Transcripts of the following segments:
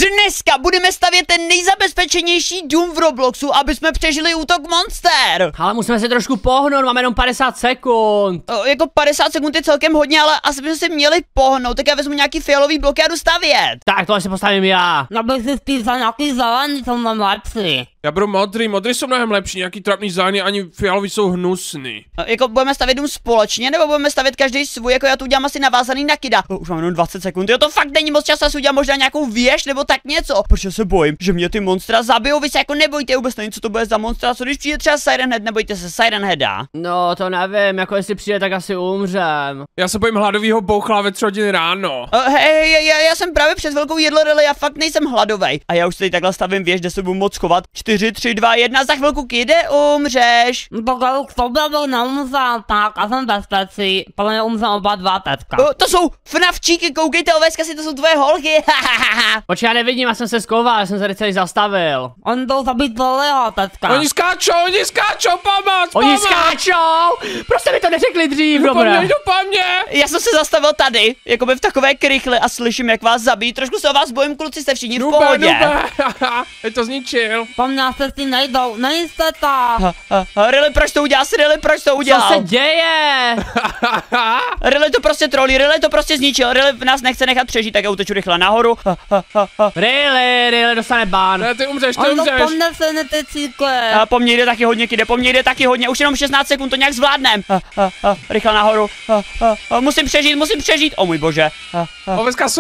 Dneska budeme stavět ten nejzabezpečenější dům v Robloxu, aby jsme přežili útok monster. Ale musíme se trošku pohnout, máme jenom 50 sekund. Jako 50 sekund je celkem hodně, ale asi bychom se měli pohnout, tak já vezmu nějaký fialový blok a jdu stavět. Tak tohle si postavím já. Já bych si spíš za nějaký zelený, jsou mám lepší. Já budu modrý jsou mnohem lepší, nějaký trapný zelený, ani fialový jsou hnusný. Jako budeme stavět dům společně, nebo budeme stavět každý svůj, jako já tu udělám asi navázaný na Kida. Už mám jenom 20 sekund, jo, to fakt není moc času, asi udělám možná nějakou věž nebo tak něco. Protože se bojím, že mě ty monstra zabijou, vy se jako nebojte, vůbec nevím, co to bude za monstra, co když přijde třeba Siren Head, nebojte se Siren Heada. No to nevím, jako jestli přijde, tak asi umřem. Já se bojím hladovýho bouchla ve 3 hodiny ráno. Hej, já jsem právě před chvilkou jedl rily, já fakt nejsem hladovej. A já už tady takhle stavím věž, kde se budu moc chovat. 4, 3, 2, 1, za chvilku Kide, umřeš. Pokud k tobě bych neumřel, tak já jsem bezpečí, podle mě umřel oba dva teďka. To jsou FNAFčíky, koukejte oveska si, to jsou tvoje holky. Počkej, já nevidím, já jsem se skoval, já jsem se tady celý zastavil. Oni jdou zabít celého teďka. Oni skáčou, pomoc! Oni skáčou! Prostě mi to neřekli dřív, Jdu dobré. po mně! Já jsem se zastavil tady, jakoby v takové krychle a slyším, jak vás zabít. Trošku se o vás bojím, kluci, jste všichni v pohodě. Je to zničil. Po mně se si nejdou, nejste to. Rily, proč to udělal? Rily, proč to udělal? Co se děje? Rily to prostě trolí, Rily to prostě zničil, Rily nás nechce nechat přežít, tak já uteču rychle nahoru. Really, dostane ban. Ne, ty umřeš. On to po mně se netecíkuje. Po mně jde taky hodně, Kide, po mně jde taky hodně, už jenom 16 sekund, to nějak zvládnem. Rychle nahoru. Musím přežít, o můj bože. Oveska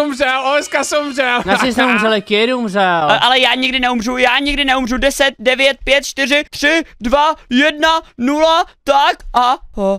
umřel. Naši jsme umřeli, Kid umřel. Ale já nikdy neumřu, 10, 9, 5, 4, 3, 2, 1, 0, tak a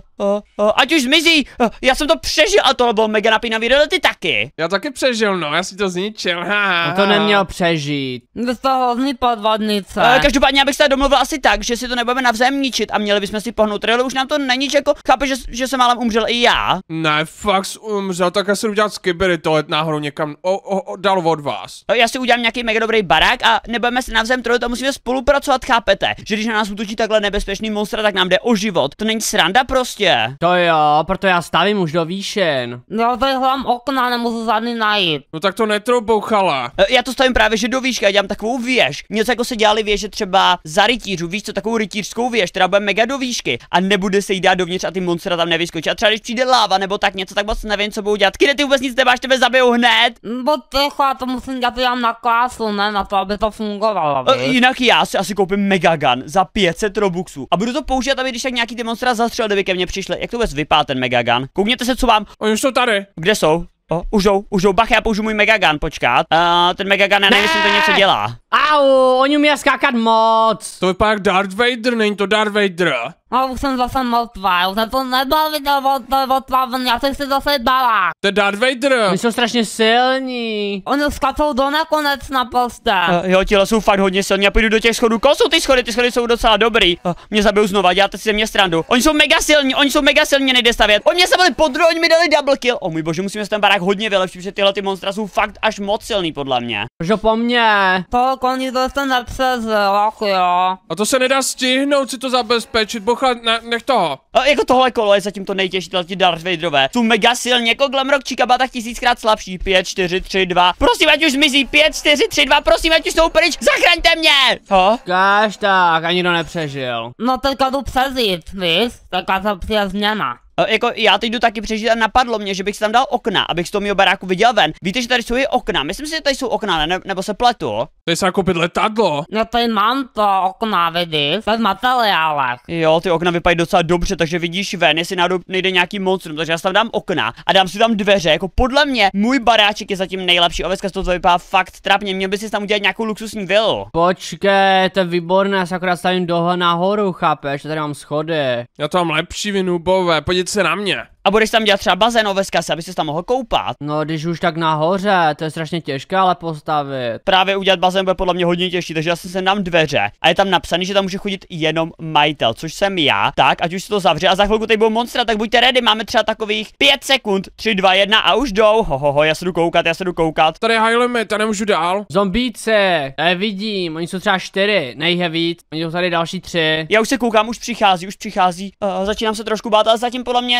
ať už zmizí, já jsem to přežil a tohle bylo mega napínavý, Rily, ty taky. Já taky přežil, no, já si to zničil. On to neměl přežít. Vy jste hrozný podvodnice. Každopádně, abych se domluvil asi tak, že si to nebudeme navzájem ničit a měli bychom si pohnout. Rily, už nám to není jako, chápeš, že jsem málem umřel i já. Ne, fakt umřel, tak já si udělat skibery tohle náhodou někam dál od vás. Já si udělám nějaký mega dobrý barák a nebudeme se navzájem trolit a musíme spolupracovat, chápete? Že když na nás útočí takhle nebezpečný monster, tak nám jde o život. To není sranda prostě. To jo, proto já stavím už do výšin. Já tady hledám okna, nemůžu žádný najít. No tak to netroubouchala. Já to stavím právě, že do výšky, já dělám takovou věž. Něco jako se dělali věže třeba za rytířů, víš co, takovou rytířskou věž, která bude mega do výšky a nebude se jí dát dovnitř a ty monstra tam nevyskočí. A třeba když přijde láva nebo tak něco, tak moc nevím, co budu dělat. Kide, ty vůbec nic nemáš, tebe zabijou hned. Bo ticho, to musím dělat jenom na klásu, ne na to, aby to fungovalo. Jinak já si asi koupím Megagun za 500 robuxů a budu to používat, aby když tak nějaký ty monstra zastřelili, kdyby ke mně přišli. Jak to vůbec vypadá ten Megagun? Koukněte se, co mám. Oni už jsou tady. Kde jsou? Už jdou, bacha, já použiju můj Megagun, počkat. Ten Megagun, já nevím, jestli to něco dělá. Au, oni umí skákat moc. To vypadá jak Darth Vader, není to Darth Vader. No, už jsem zase mrtvá, už jsem to nebyl viděl odplavený, já jsem si zase bala. To je Darth Vader. Oni jsou strašně silní. Oni skačou do nekonečna prostě. Jo, těla jsou fakt hodně silní, já půjdu do těch schodů. Koho jsou ty schody jsou docela dobrý. Mě zabijou znova, děláte si ze mě srandu. Oni jsou mega silní, nejde stavět. Oni mě se byli podruhé, oni mi dali double kill. O můj bože, musíme se ten barák hodně vylepšit, protože tyhle ty monstra jsou fakt až moc silný podle mě. Že po mně. To koní to jste nepřežil, jo. A to se nedá stihnout si to zabezpečit, bocha, nech toho. Jako tohle kolo je zatím to nejtěžší, tyhle ti Darth Vaderové. Jsou mega silní, jako Glamrock či Kabata 1000krát slabší. 5, 4, 3, 2. Prosím, ať už zmizí. 5, 4, 3, 2. Prosím, ať už jsou pryč. Zachraňte mě! Káž tak, ani to nepřežil. No teďka jdu přežít, víš? Teďka se přijde změna. Jako já teď jdu taky přežít a napadlo mě, že bych si tam dal okna, abych z toho mého baráku viděl ven. Víte, že tady jsou i okna, myslím si, že tady jsou okna, nebo se pletu. Tady se koupit letadlo. Já tady mám to okna, vidíš? To je v materiálech. Jo, ty okna vypadají docela dobře, takže vidíš ven, jestli náhodou nejde nějaký monstrum, takže já si tam dám okna a dám si tam dveře. Jako podle mě můj baráček je zatím nejlepší. Oveska, z toho to vypadá fakt trapně, měl by si tam udělat nějakou luxusní vilu. Počkej, to je výborné, já se akorát stavím dohle nahoru, chápeš, tady mám schody. Já to mám lepší, vy noobové, podívejte se na mě. A budeš tam dělat třeba bazén, Oveska, aby ses tam mohl koupat. No, když už tak nahoře, to je strašně těžké ale postavit. Právě udělat bazén bude podle mě hodně těžší, takže já jsem sem dám dveře a je tam napsaný, že tam může chodit jenom majitel, což jsem já. Tak, ať už se to zavře a za chvilku tady budou monstra, tak buďte ready, máme třeba takových 5 sekund, 3, 2, 1 a už jdou. Já se jdu koukat. Tady je high limit, já nemůžu dál. Zombíci, já je vidím, oni jsou třeba 4, nejich je víc, oni jsou tady další 3. Já už se koukám, už přichází. Začínám se trošku bát, ale zatím podle mě,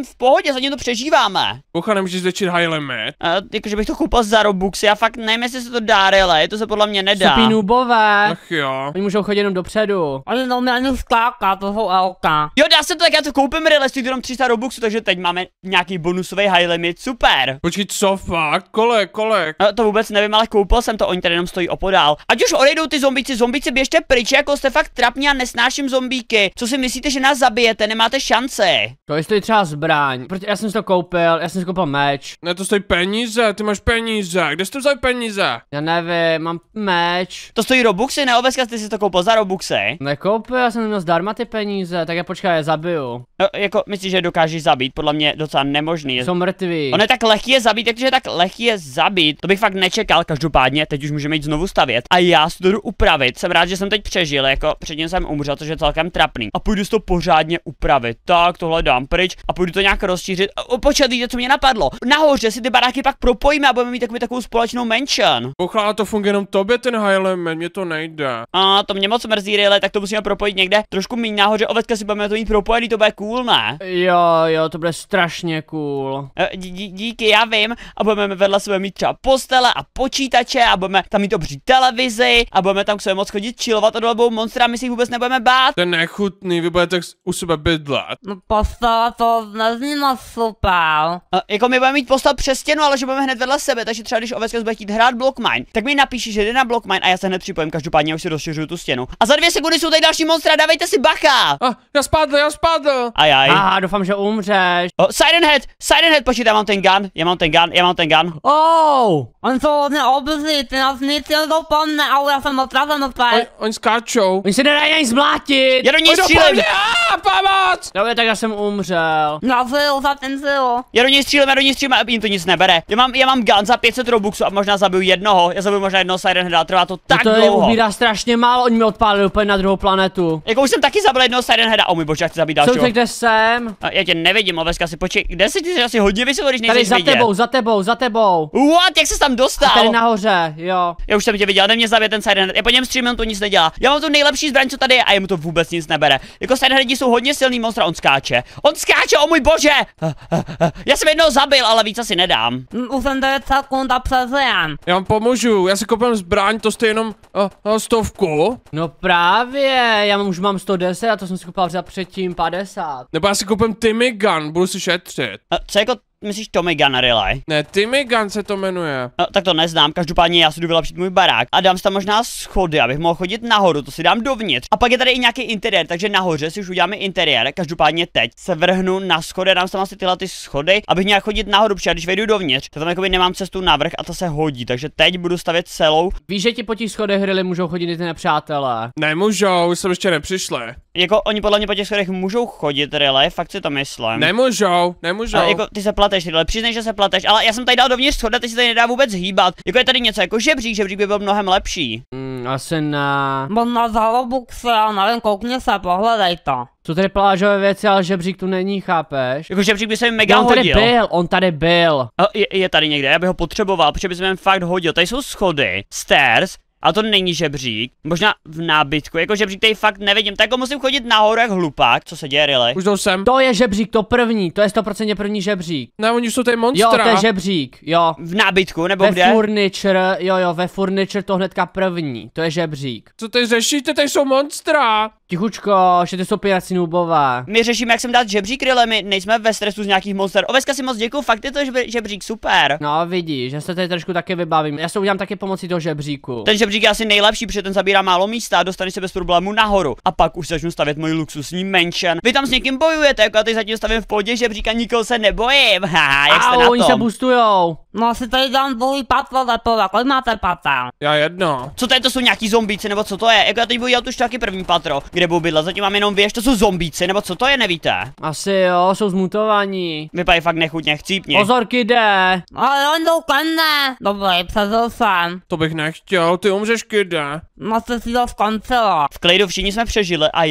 v pohodě, zatím to přežíváme. Bocha, nemůžeš zvětšit high limit. Jakože bych to koupil za Robuxy, já fakt nevím, jestli se to dá, Riley, to se podle mě nedá. Supí noobové. Ach jo. Oni můžou chodit jenom dopředu. Oni neumějí ani skákat, to jsou elka. Jo, dá se to, tak já to koupím, Riley, stojí to jenom 300 Robuxů, takže teď máme nějaký bonusový high limit, super. Počkej, co fakt? Kolik? To vůbec nevím, ale koupil jsem to, oni tady jenom stojí opodál. Ať už odejdou ty zombíci, běžte pryč, jako jste fakt trapní a nesnáším zombíky. Co si myslíte, že nás zabijete, nemáte šanci. To stojí třeba zbraň. Protože já jsem si to koupil, já jsem si koupil meč. Ne, to stojí peníze, ty máš peníze. Kde jste vzali peníze? Já nevím, mám meč. To stojí Robuxy, ne, Oveska, ty si to koupil za Robuxy. Nekoupil, já jsem neměl zdarma ty peníze, tak já počkej, je zabiju. No, jako, myslíš, že je dokážeš zabít? Podle mě docela nemožný. Jsou mrtví. On je tak lehký je zabít, takže je tak lehký je zabít. To bych fakt nečekal, každopádně, teď už můžeme jít znovu stavět. A já si to jdu upravit. Jsem rád, že jsem teď přežil, jako předtím jsem umřel, což je celkem trapný. A půjdu si to pořádně upravit. Tak, tohle dám pryč a půjdu to nějak rozšířit. Počkat, víte, co mě napadlo. Nahoře si ty baráky pak propojíme a budeme mít takovou společnou mansion. Bocha, ale to funguje jenom tobě ten high limit, mně to nejde. A to mě moc mrzí, Riley, tak to musíme propojit někde trošku méně nahoře. Ovetka si budeme to mít propojený, to bude cool, ne? Jo, to bude strašně cool. Díky, já vím. A budeme vedle sebe mít třeba postele a počítače a budeme tam mít obří televizi a budeme tam k sobě moc chodit chillovat a dole budou monstra, my si jich vůbec nebudeme bát. To je nechutný, vy budete u sebe bydlet. No postele to nezní moc super. Jako my budeme mít postel přes stěnu, ale že budeme hned vedle sebe, takže třeba když Oveska bude chtít hrát Blockmine, tak mi napíši, že jde na Blockmine a já se hned připojím, každopádně už si rozšiřuju tu stěnu. A za 2 sekundy jsou tady další monstra, dávejte si bacha! Já spadl. Ajaj. Doufám, že umřeš. Siren Head, počkej, já mám ten gun. Oh! Oni jsou hodně obří, ty nás nic nedopomne, ale já jsem opravdu mrtvý. Oni skáčou. Oni se nedají ani zblátit. Já do něj střílím! Pomoc! Dobře, tak já jsem umřel. Já zilu, za ten zilu. Já do něj střílím a jim to nic nebere. Já mám gun za 500 Robuxů a možná zabiju jednoho. Já zabiju možná jednoho Siren Heada, trvá to tak to dlouho. To ubírá strašně málo, oni mi odpálili úplně na druhou planetu. Jako už jsem taky zabil jednoho Siren Heada, o můj bože, já chci zabít dalšího. Kde jsem? Já tě nevidím, Oveska, si počkej, kde jsi, ty jsi asi hodně vysoko, když nejsi Tady vidět. za tebou. What, jak jsi tam dostal? A tady nahoře, jo. Já už jsem tě viděl, mě zabije ten Siren Head, já po něm střílím, on to nic nedělá. Já mám tu nejlepší zbraň, co tady je a jemu to vůbec nic nebere. Jako Siren Headi jsou hodně silný monstra, on skáče, o můj bože! Já jsem jednoho zabil, ale víc asi nedám. Už jsem 9 sekund a přežijem. Já vám pomůžu, já si koupím zbraň, to stojí jenom 100. No právě, já už mám 110 a to jsem si koupil za předtím 50. Nebo já si koupím Timmy Gun, budu si šetřit. Co jako myslíš Tommy Gun, Riley? Ne, Timmy Gun se to jmenuje. Tak to neznám, každopádně já si jdu vylepšit můj barák a dám si tam možná schody, abych mohl chodit nahoru, to si dám dovnitř. A pak je tady i nějaký interiér, takže nahoře si už uděláme interiér, každopádně teď se vrhnu na schody, dám si tam asi tyhle ty schody, abych měl chodit nahoru, protože když vejdu dovnitř, tak tam jakoby nemám cestu navrch a to se hodí, takže teď budu stavět celou. Víš, že ti po těch schodech Riley můžou chodit i ty nepřátelé? Nemůžou, jsem ještě nepřišli. Jako oni podle mě po těch schodech můžou chodit, Riley, fakt si to myslím. Nemůžou. Jako ty se plateš, Riley, přiznej, že se plateš, ale já jsem tady dal dovnitř schoda, teď si tady nedá vůbec hýbat. Jako je tady něco jako žebřík by byl mnohem lepší. Asi ne. Možná za Robuxy, já nevím, koukni se, pohledej to. Jsou tady plážové věci, ale žebřík tu není, chápeš? Jako žebřík by se mi mega on hodil. On tady byl. Je tady někde, já bych ho potřeboval, protože by se mi fakt hodil. Tady jsou schody, stairs, ale to není žebřík. Možná v nábytku, jako žebřík tady fakt nevidím. Tak jako musím chodit nahoru jak hlupák. Co se děje, Riley? Už jdou sem. To je žebřík, to první, to je 100% první žebřík. Ne, oni jsou tady monstra. Jo, to je žebřík, jo. V nábytku, nebo ve kde? Furniture, jo, ve furniture to hnedka první, to je žebřík. Co tady řešíte, tady jsou monstra. Tichučko, že ty jsou pirací noobové. My řešíme, jak jsem dát žebřík, Riley, my nejsme ve stresu z nějakých monster. Oveska, si moc děkuju, fakt je to žebřík super. No vidíš, že se tady trošku taky vybavím. Já se udělám taky pomocí toho žebříku. Ten žebřík je asi nejlepší, protože ten zabírá málo místa a dostaneš se bez problémů nahoru. A pak už začnu stavět můj luxusní mansion. Vy tam s někým bojujete, jako já teď zatím stavím v pohodě žebřík a nikoho se nebojím. Haha, jak jste na tom? Oni se boostujou. No si tady dám dvojí patro lepova, kolik máte patel? Já jedno. Co to je, to jsou nějaký zombíci, nebo co to je? Jako já teď budu dělat už taky první patro, kde budu bydlet, zatím mám jenom věž, to jsou zombíci, nebo co to je, nevíte? Asi jo, jsou zmutovaní. Vypadají fakt nechutně, chcípni. Pozor, kide. Ale on jdou ke mne. Dobrý, přežil jsem. To bych nechtěl, ty umřeš, kide. No jste si to skončilo. V klidu všichni jsme přežili a já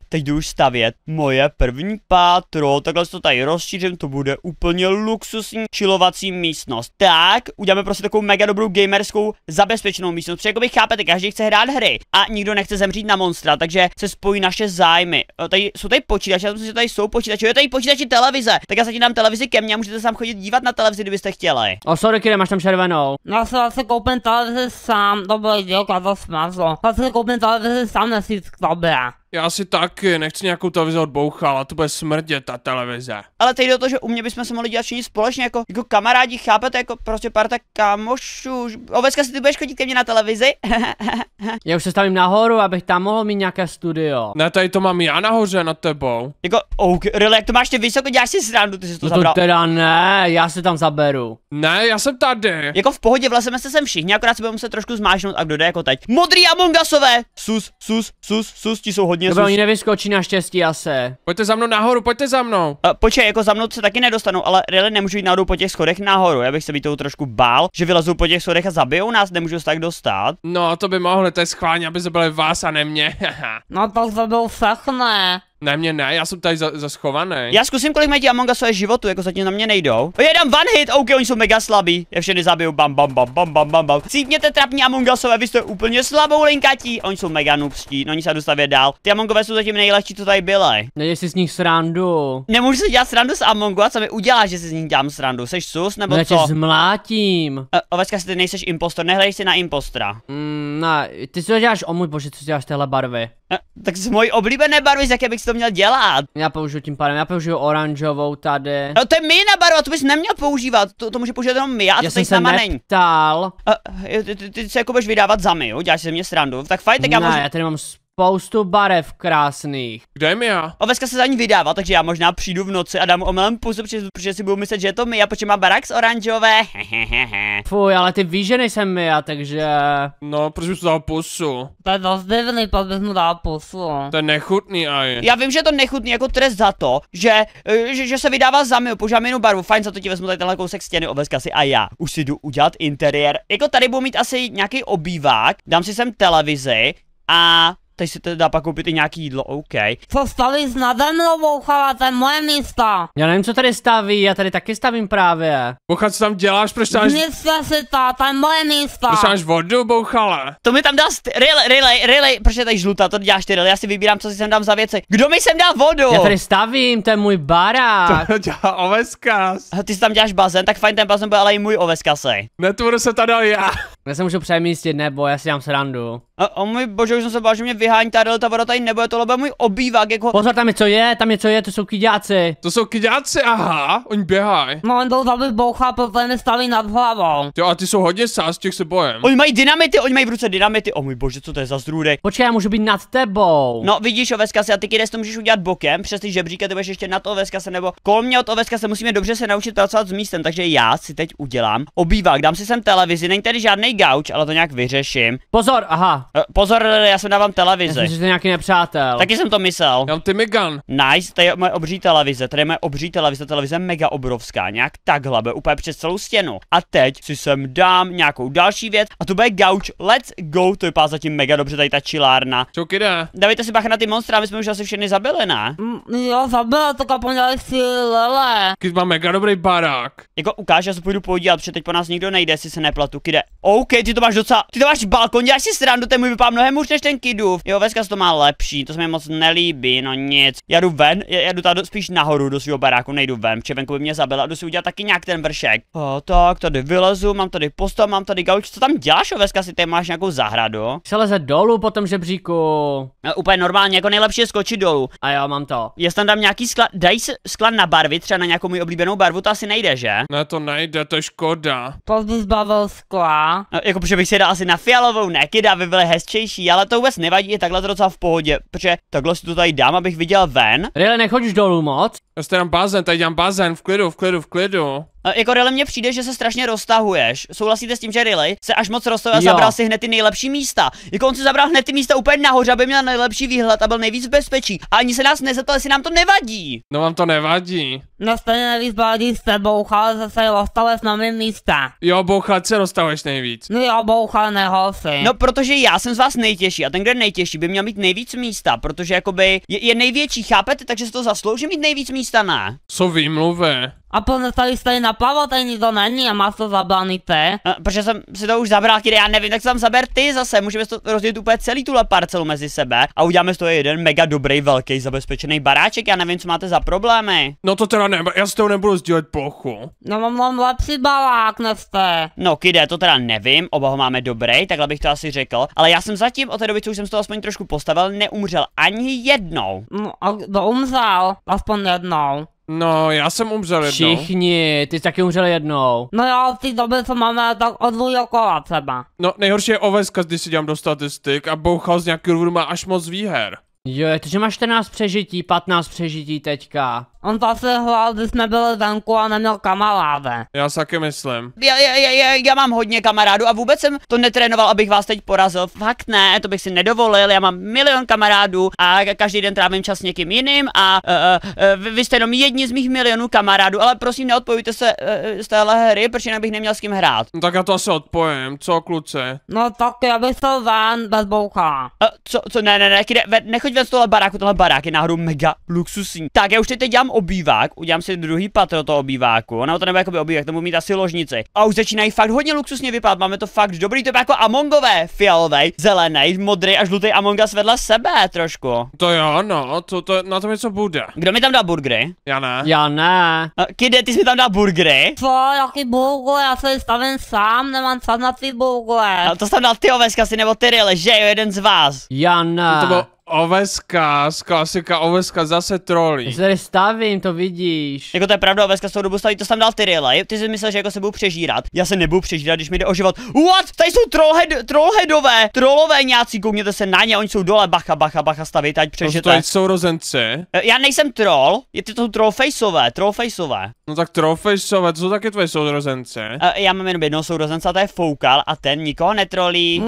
teď jdu už stavět moje první pátro, takhle to tady rozšířím, to bude úplně luxusní chillovací místnost. Tak, uděláme prostě takovou mega dobrou gamerskou zabezpečenou místnost, protože jakoby chápete, každý chce hrát hry a nikdo nechce zemřít na monstra, takže se spojí naše zájmy. Tady jsou tady počítače, já myslím, že tady jsou počítače, je tady počítači televize, tak já se ti dám televizi ke mně a můžete sám chodit dívat na televizi, kdybyste chtěli. O, sorry, Kide, máš tam červenou. Já si vlastně koupím televizi sám, to bylo dělka, to smazlo. Já si koupím televizi sám, nesít k tobě. Já si taky, nechci nějakou televizi od Bouchala, to bude smrdět ta televize. Ale teď do toho, že u mě bychom se mohli dělat všichni společně jako kamarádi, chápete, jako prostě parta kamošů. Ovecka, si ty budeš chodit ke mně na televizi? Já už se stavím nahoru, abych tam mohl mít nějaké studio. Ne, tady to mám já nahoře nad tebou. Jako, really, jak to máš ty vysoko, děláš si srandu, ty jsi to No to zabral. teda ne, já se tam zaberu. Ne, já jsem tady. Jako v pohodě, vlezeme se sem všichni, akorát se budeme muset trošku zmáčknout a kdo jde jako teď. Modrý Among Usové! Sus, ti jsou hodně Dobře, sus. oni nevyskočí naštěstí asi. Pojďte za mnou nahoru, pojďte za mnou. Počkej, jako za mnou se taky nedostanou, ale really nemůžu jít náhodou po těch schodech nahoru. Já bych se být toho trošku bál, že vylezou po těch schodech a zabijou nás, nemůžu se tak dostat. No, to by mohli, to je schválně, aby zabili vás a ne mě. No to zabil všechny. Ne, mě ne, já jsem tady zaschovaný. Já zkusím, kolik mají ti Among Usové životu, jako zatím na mě nejdou. O, jedem one hit, ok, oni jsou mega slabí. Je všechny zabiju, bam. Cítněte trapní Among Usové, vy jste úplně slabou linkatí. Oni jsou mega noobstí, no oni se dostavět dál. Ty Amongové jsou zatím nejlehčí, co tady byly. Neděj si z nich srandu. Nemůžu si dělat srandu s Among Us, co mi uděláš, že si z nich dělám srandu? Seš sus, nebo Já tě co? zmlátím. Ovečka, si ty nejseš impostor, nehraj si na impostra. Ne, ty si to děláš, o můj bože, co si děláš téhle barvy. Tak z mojí oblíbené barvy, z jaké bych si to měl dělat. Já použiju tím pádem, já použiju oranžovou tady. No to je mina barva, to bys neměl používat, to může používat jenom my, a Já to jsem tady s se náma není. neptal. Ty se jako budeš vydávat za my, jo? Děláš si ze mě srandu, tak fajn, tak já Ne, možná... já tady mám spoustu barev krásných. Kde je já? Ovečka se za ní vydává, takže já možná přijdu v noci a dám mu omylem pusu, protože si budu myslet, že je to my, a protože má barák z oranžové. Fuj, ale ty víš, že nejsem já, takže... No, proč bys to dal pusu? To je dost divný, proč bys mu dal pusu. To je nechutný, aj. Já vím, že je to nechutný jako trest za to, že se vydává za my, používám jinou barvu, fajn, za to ti vezmu tady tenhle kousek stěny, Ovečka si, a já už si jdu udělat interiér. Jako tady budu mít asi nějaký obývák, dám si sem televizi a... Tady si teda pak koupit i nějaký jídlo, OK. Co stavíš nade mnou, Bouchala, to je moje místo. Já nevím, co tady staví, já tady taky stavím právě. Bouchal, co tam děláš, proč tam máš... Zničte si to je moje místo. Proč tam máš vodu, Bouchale? To mi tam dal really, proč je tady žlutá, to děláš ty really, já si vybírám, co si sem dám za věci. Kdo mi sem dal vodu? Já tady stavím, to je můj barák. To dělá Oveskas. Ty si tam děláš bazén, tak fajn, ten bazén bude ale i můj, Ovečka se. Netvoru se tady dal já. Já se můžu přemístit, nebo já si dám srandu. O můj bože, už jsem se bál, že mě vyhání ta voda tady nebude, tohle bude můj obývák, jako... Pozor, tam je co je, to jsou kyďáci. To jsou kyďáci, aha, oni běhají. No, on jdou zabít Bouchala, protože mi staví nad hlavou. Jo, a ty jsou hodně sás, těch se bojem. Oni mají dynamity, oni mají v ruce dynamity, o můj bože, co to je za zdrůdek. Počkej, já můžu být nad tebou. No vidíš, Ovečka se, a ty Kides to můžeš udělat bokem, přes ty žebříky, ty budeš ještě nad Ovečka se, nebo kolem mě od Ovečka se musíme dobře se naučit pracovat s místem, takže já si teď udělám obývák, dám si sem televizi, není tady žádný gauč, ale to nějak vyřeším. Pozor, aha. Pozor, já sem dávám Já televizi. myslím, že to je nějaký nepřátel. Taky jsem to myslel. Já mám Timmy Gun. Nice, tady je moje obří televize, televize je mega obrovská, nějak takhle, bude úplně přes celou stěnu. A teď si sem dám nějakou další věc a to bude gauč, let's go, to vypadá zatím mega dobře, tady ta čilárna. Čau, kide. Dávejte si bacha na ty monstra, my jsme už asi všechny zabili, ne? Jo, zabila to, kapondělej si lele. Kid má mega dobrý barák. Jako ukáž, já se půjdu podívat, protože teď po nás nikdo nejde, jestli se nepletu, Kide. OK, ty to máš balkon, děláš si srandu, ten můj vypadá mnohem hůř než ten Kidův. Jo, Veskas to má lepší, to se mi moc nelíbí, no nic. Já jdu ven, já jdu tady spíš nahoru do svého baráku, nejdu ven, protože venku by mě zabila, jdu si udělat taky nějak ten vršek. Tak, tady vylezu, mám tady postel, mám tady gauč, co tam děláš, Veskas, ty máš nějakou zahradu? Se leze dolů po tom žebříku. No, úplně normálně, jako nejlepší je skočit dolů. A jo, mám to. Jestli tam dám nějaký skla, dají se skla na barvy, třeba na nějakou moji oblíbenou barvu, to asi nejde, že? Ne, to nejde, to je škoda. Proč bys bavil skla? No, jako protože bych si dal asi na fialovou, ne, Kida, by byly hezčejší, ale to vůbec nevadí, je takhle to docela v pohodě, protože takhle si to tady dám, abych viděl ven. Ryle, nechodíš dolů moc? Já si tady dám bazén, tady dělám bazén, v klidu. Jako Riley mně přijde, že se strašně roztahuješ. Souhlasíte s tím, že Riley se až moc roztahuje a Jo. zabral si hned ty nejlepší místa. Jako on si zabral hned ty místa úplně nahoře, aby měl nejlepší výhled a byl nejvíc v bezpečí. A ani se nás nezeptal, jestli nám to nevadí. No vám to nevadí. No stejně nevíc baladí s tebou, ale zase ostalec na mém místě. Jo, bouchat se rozstavuješ nejvíc. No jo, bouchal nehosi. No, protože já jsem z vás nejtěžší a ten, kdo je nejtěžší, by měl mít nejvíc místa, protože jakoby je největší, chápete, takže se to zaslouží mít nejvíc místa, ne? Co výmluvy? A pozestali jste na plavotení, to není a máš to zabraný ty. Protože jsem si to už zabral, Kide, já nevím, tak se tam zaber ty zase, můžeme to rozdělit úplně celý tuhle parcelu mezi sebe a uděláme z toho jeden mega dobrý, velký, zabezpečený baráček, já nevím, co máte za problémy. No to teda ne, já s toho nebudu sdílet plochu. No mám lepší barák než ty. No, Kide, to teda nevím, oba ho máme dobrý, takhle bych to asi řekl, ale já jsem zatím od té doby, co už jsem z toho aspoň trošku postavil, neumřel ani jednou. No a kdo umřel? Aspoň jednou. No, já jsem umřel jednou. Všichni, ty jsi taky umřel jednou. No jo, v té době, co máme, tak od kola třeba. No, nejhorší je oveska, když si dělám do statistik a bouchal z nějakého důvodu má až moc výher. Jo, takže máš 14 přežití, 15 přežití teďka. On to asi hlal, když jsme byli venku a neměl kamaráde. Já si taky myslím. Já mám hodně kamarádů a vůbec jsem to netrénoval, abych vás teď porazil. Fakt ne, to bych si nedovolil, já mám milion kamarádů a každý den trávím čas s někým jiným a vy jste jenom jedni z mých milionů kamarádů, ale prosím neodpojujte se z téhle hry, protože jinak bych neměl s kým hrát. No tak já to asi odpojím, co kluci? No tak já bych to ven bez boucha. Co, ne, Kide, nechoď ven z tohle baráku, tohle barák je náhodou mega luxusní. Tak já už teď dělám obývák, udělám si druhý patro toho obýváku, no to nebude jako obývák, to budu mít asi ložnici. A už začínají fakt hodně luxusně vypadat, máme to fakt dobrý, to je jako Amongové, fialovej, zelený, modrý a žlutý Among Us vedle sebe trošku. To jo, no, to na tom něco bude. Kdo mi tam dal burgery? Já ne. Já ne. Kide, ty jsi mi tam dal burgery? Co, jaký burgle, já se stavím sám, nemám čas na ty burgle. A to jsi tam dal ty Oveska si nebo ty Rile, že jo, jeden z vás. Já ne. To bylo oveska, z klasika oveska zase Já trolí. se tady stavím, to vidíš. Jako to je pravda, Oveska z toho dobu staví, to jsi tam dal ty Rile. Ty jsi myslel, že jako se budu přežírat. Já se nebudu přežírat, když mi jde o život. What? Tady jsou trollheadové nějací, koukněte se na ně, oni jsou dole, bacha, stavit, ať To přežijete. jsou sourozenci. Já nejsem troll, ty jsou trollfaceové. No tak trollfaceové, to jsou taky tvoje sourozenci. Já mám jenom jednoho sourozence a to je Foukal a ten nikoho netrolí.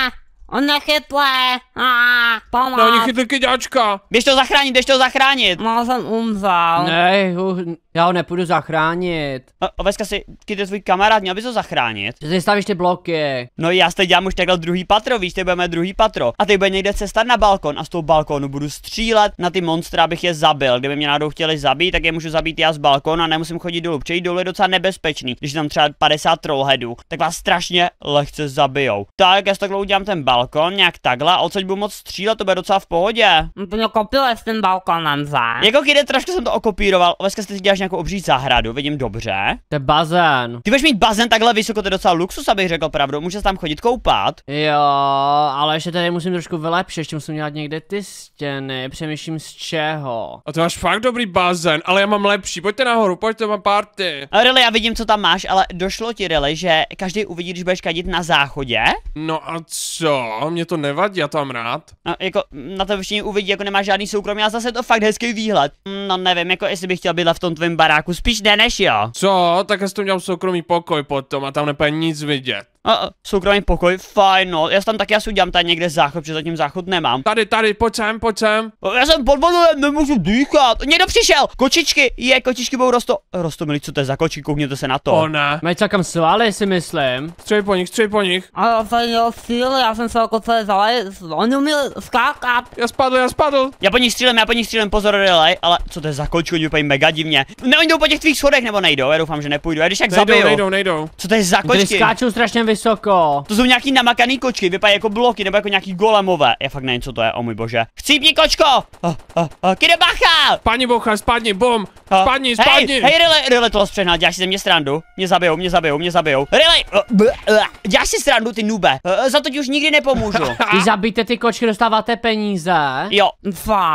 On nechytle. Pomoc. No oni chytli kyďáčka. Běž to zachránit. No, jsem umřel. Ne, já ho nepůjdu zachránit. Oveska si, když je tvůj kamarád, měl bys ho zachránit. Ty stavíš ty bloky. No já teď dělám už takhle druhý patro, víš, teď budeme druhý patro. A teď bude někde cesta na balkon a z toho balkonu budu střílet na ty monstra, abych je zabil. Kdyby mě náhodou chtěli zabít, tak je můžu zabít já z balkonu a nemusím chodit dolů. Přejít dolů je docela nebezpečný. Když je tam třeba 50 trollheadů, tak vás strašně lehce zabijou. Tak já si takhle udělám ten balkon, nějak takhle, a odsaď budu moc střílet, to bude docela v pohodě. No to mě kopile s tím balkonem za. Jako Kide, trošku jsem to okopíroval. Oveska, ty děláš nějakou obří zahradu, vidím dobře. To je bazén. Ty budeš mít bazén takhle vysoko, to je docela luxus, abych řekl pravdu. Můžeš tam chodit koupat. Jo, ale ještě tady musím trošku vylepšit, ještě musím dělat někde ty stěny, přemýšlím z čeho. A to máš fakt dobrý bazén, ale já mám lepší. Pojďte nahoru, pojďte, mám party. Rile, já vidím, co tam máš, ale došlo ti, Rile, že každý uvidí, když budeš kadit na záchodě? No a co? Mě to nevadí, já to mám rád. No, jako na to všichni uvidí, jako nemáš žádný soukromí, a zase je to fakt hezký výhled. No nevím, jako jestli bych chtěl bydlet v tom tvém baráku, spíš ne než jo. Co? Tak já si to udělám soukromý pokoj potom a tam nebude nic vidět. Soukromý pokoj, fajn, no. Já si tam taky asi udělám tady někde záchod, protože zatím záchod nemám. Tady, pojď sem. Já jsem pod vodou, nemůžu dýchat. Někdo přišel, kočičky, kočičky budou rostomilí, co to je za kočky, koukněte se na to. O ne. Mají celkem svaly, si myslím. Střej po nich. Ale to měl síly, já jsem se jako celé zalez. On uměl skákat. Já spadl. Já po nich střílím, pozor, Rile, ale co to je za kočku, oni vypadají mega divně. Ne, oni jdou po těch tvých schodech, nebo nejdou, já doufám, že nepůjdu, já když jak zabiju. Nejdou. Co to je za Ty kočky? skáčou strašně vysoko. To jsou nějaký namakaný kočky, vypadají jako bloky, nebo jako nějaký golemové. Já fakt nevím, co to je, o můj bože. Chcípni, kočko! Kide, bacha! Spadni, bum! Spadni! Hej, Rile, tohle zpřehnal, děláš si ze mě srandu. Mě zabijou. Rile, děláš si srandu, ty nube. Za to ti už nikdy nepomůžu. Když zabijete ty kočky, dostáváte peníze. Jo. Fakt.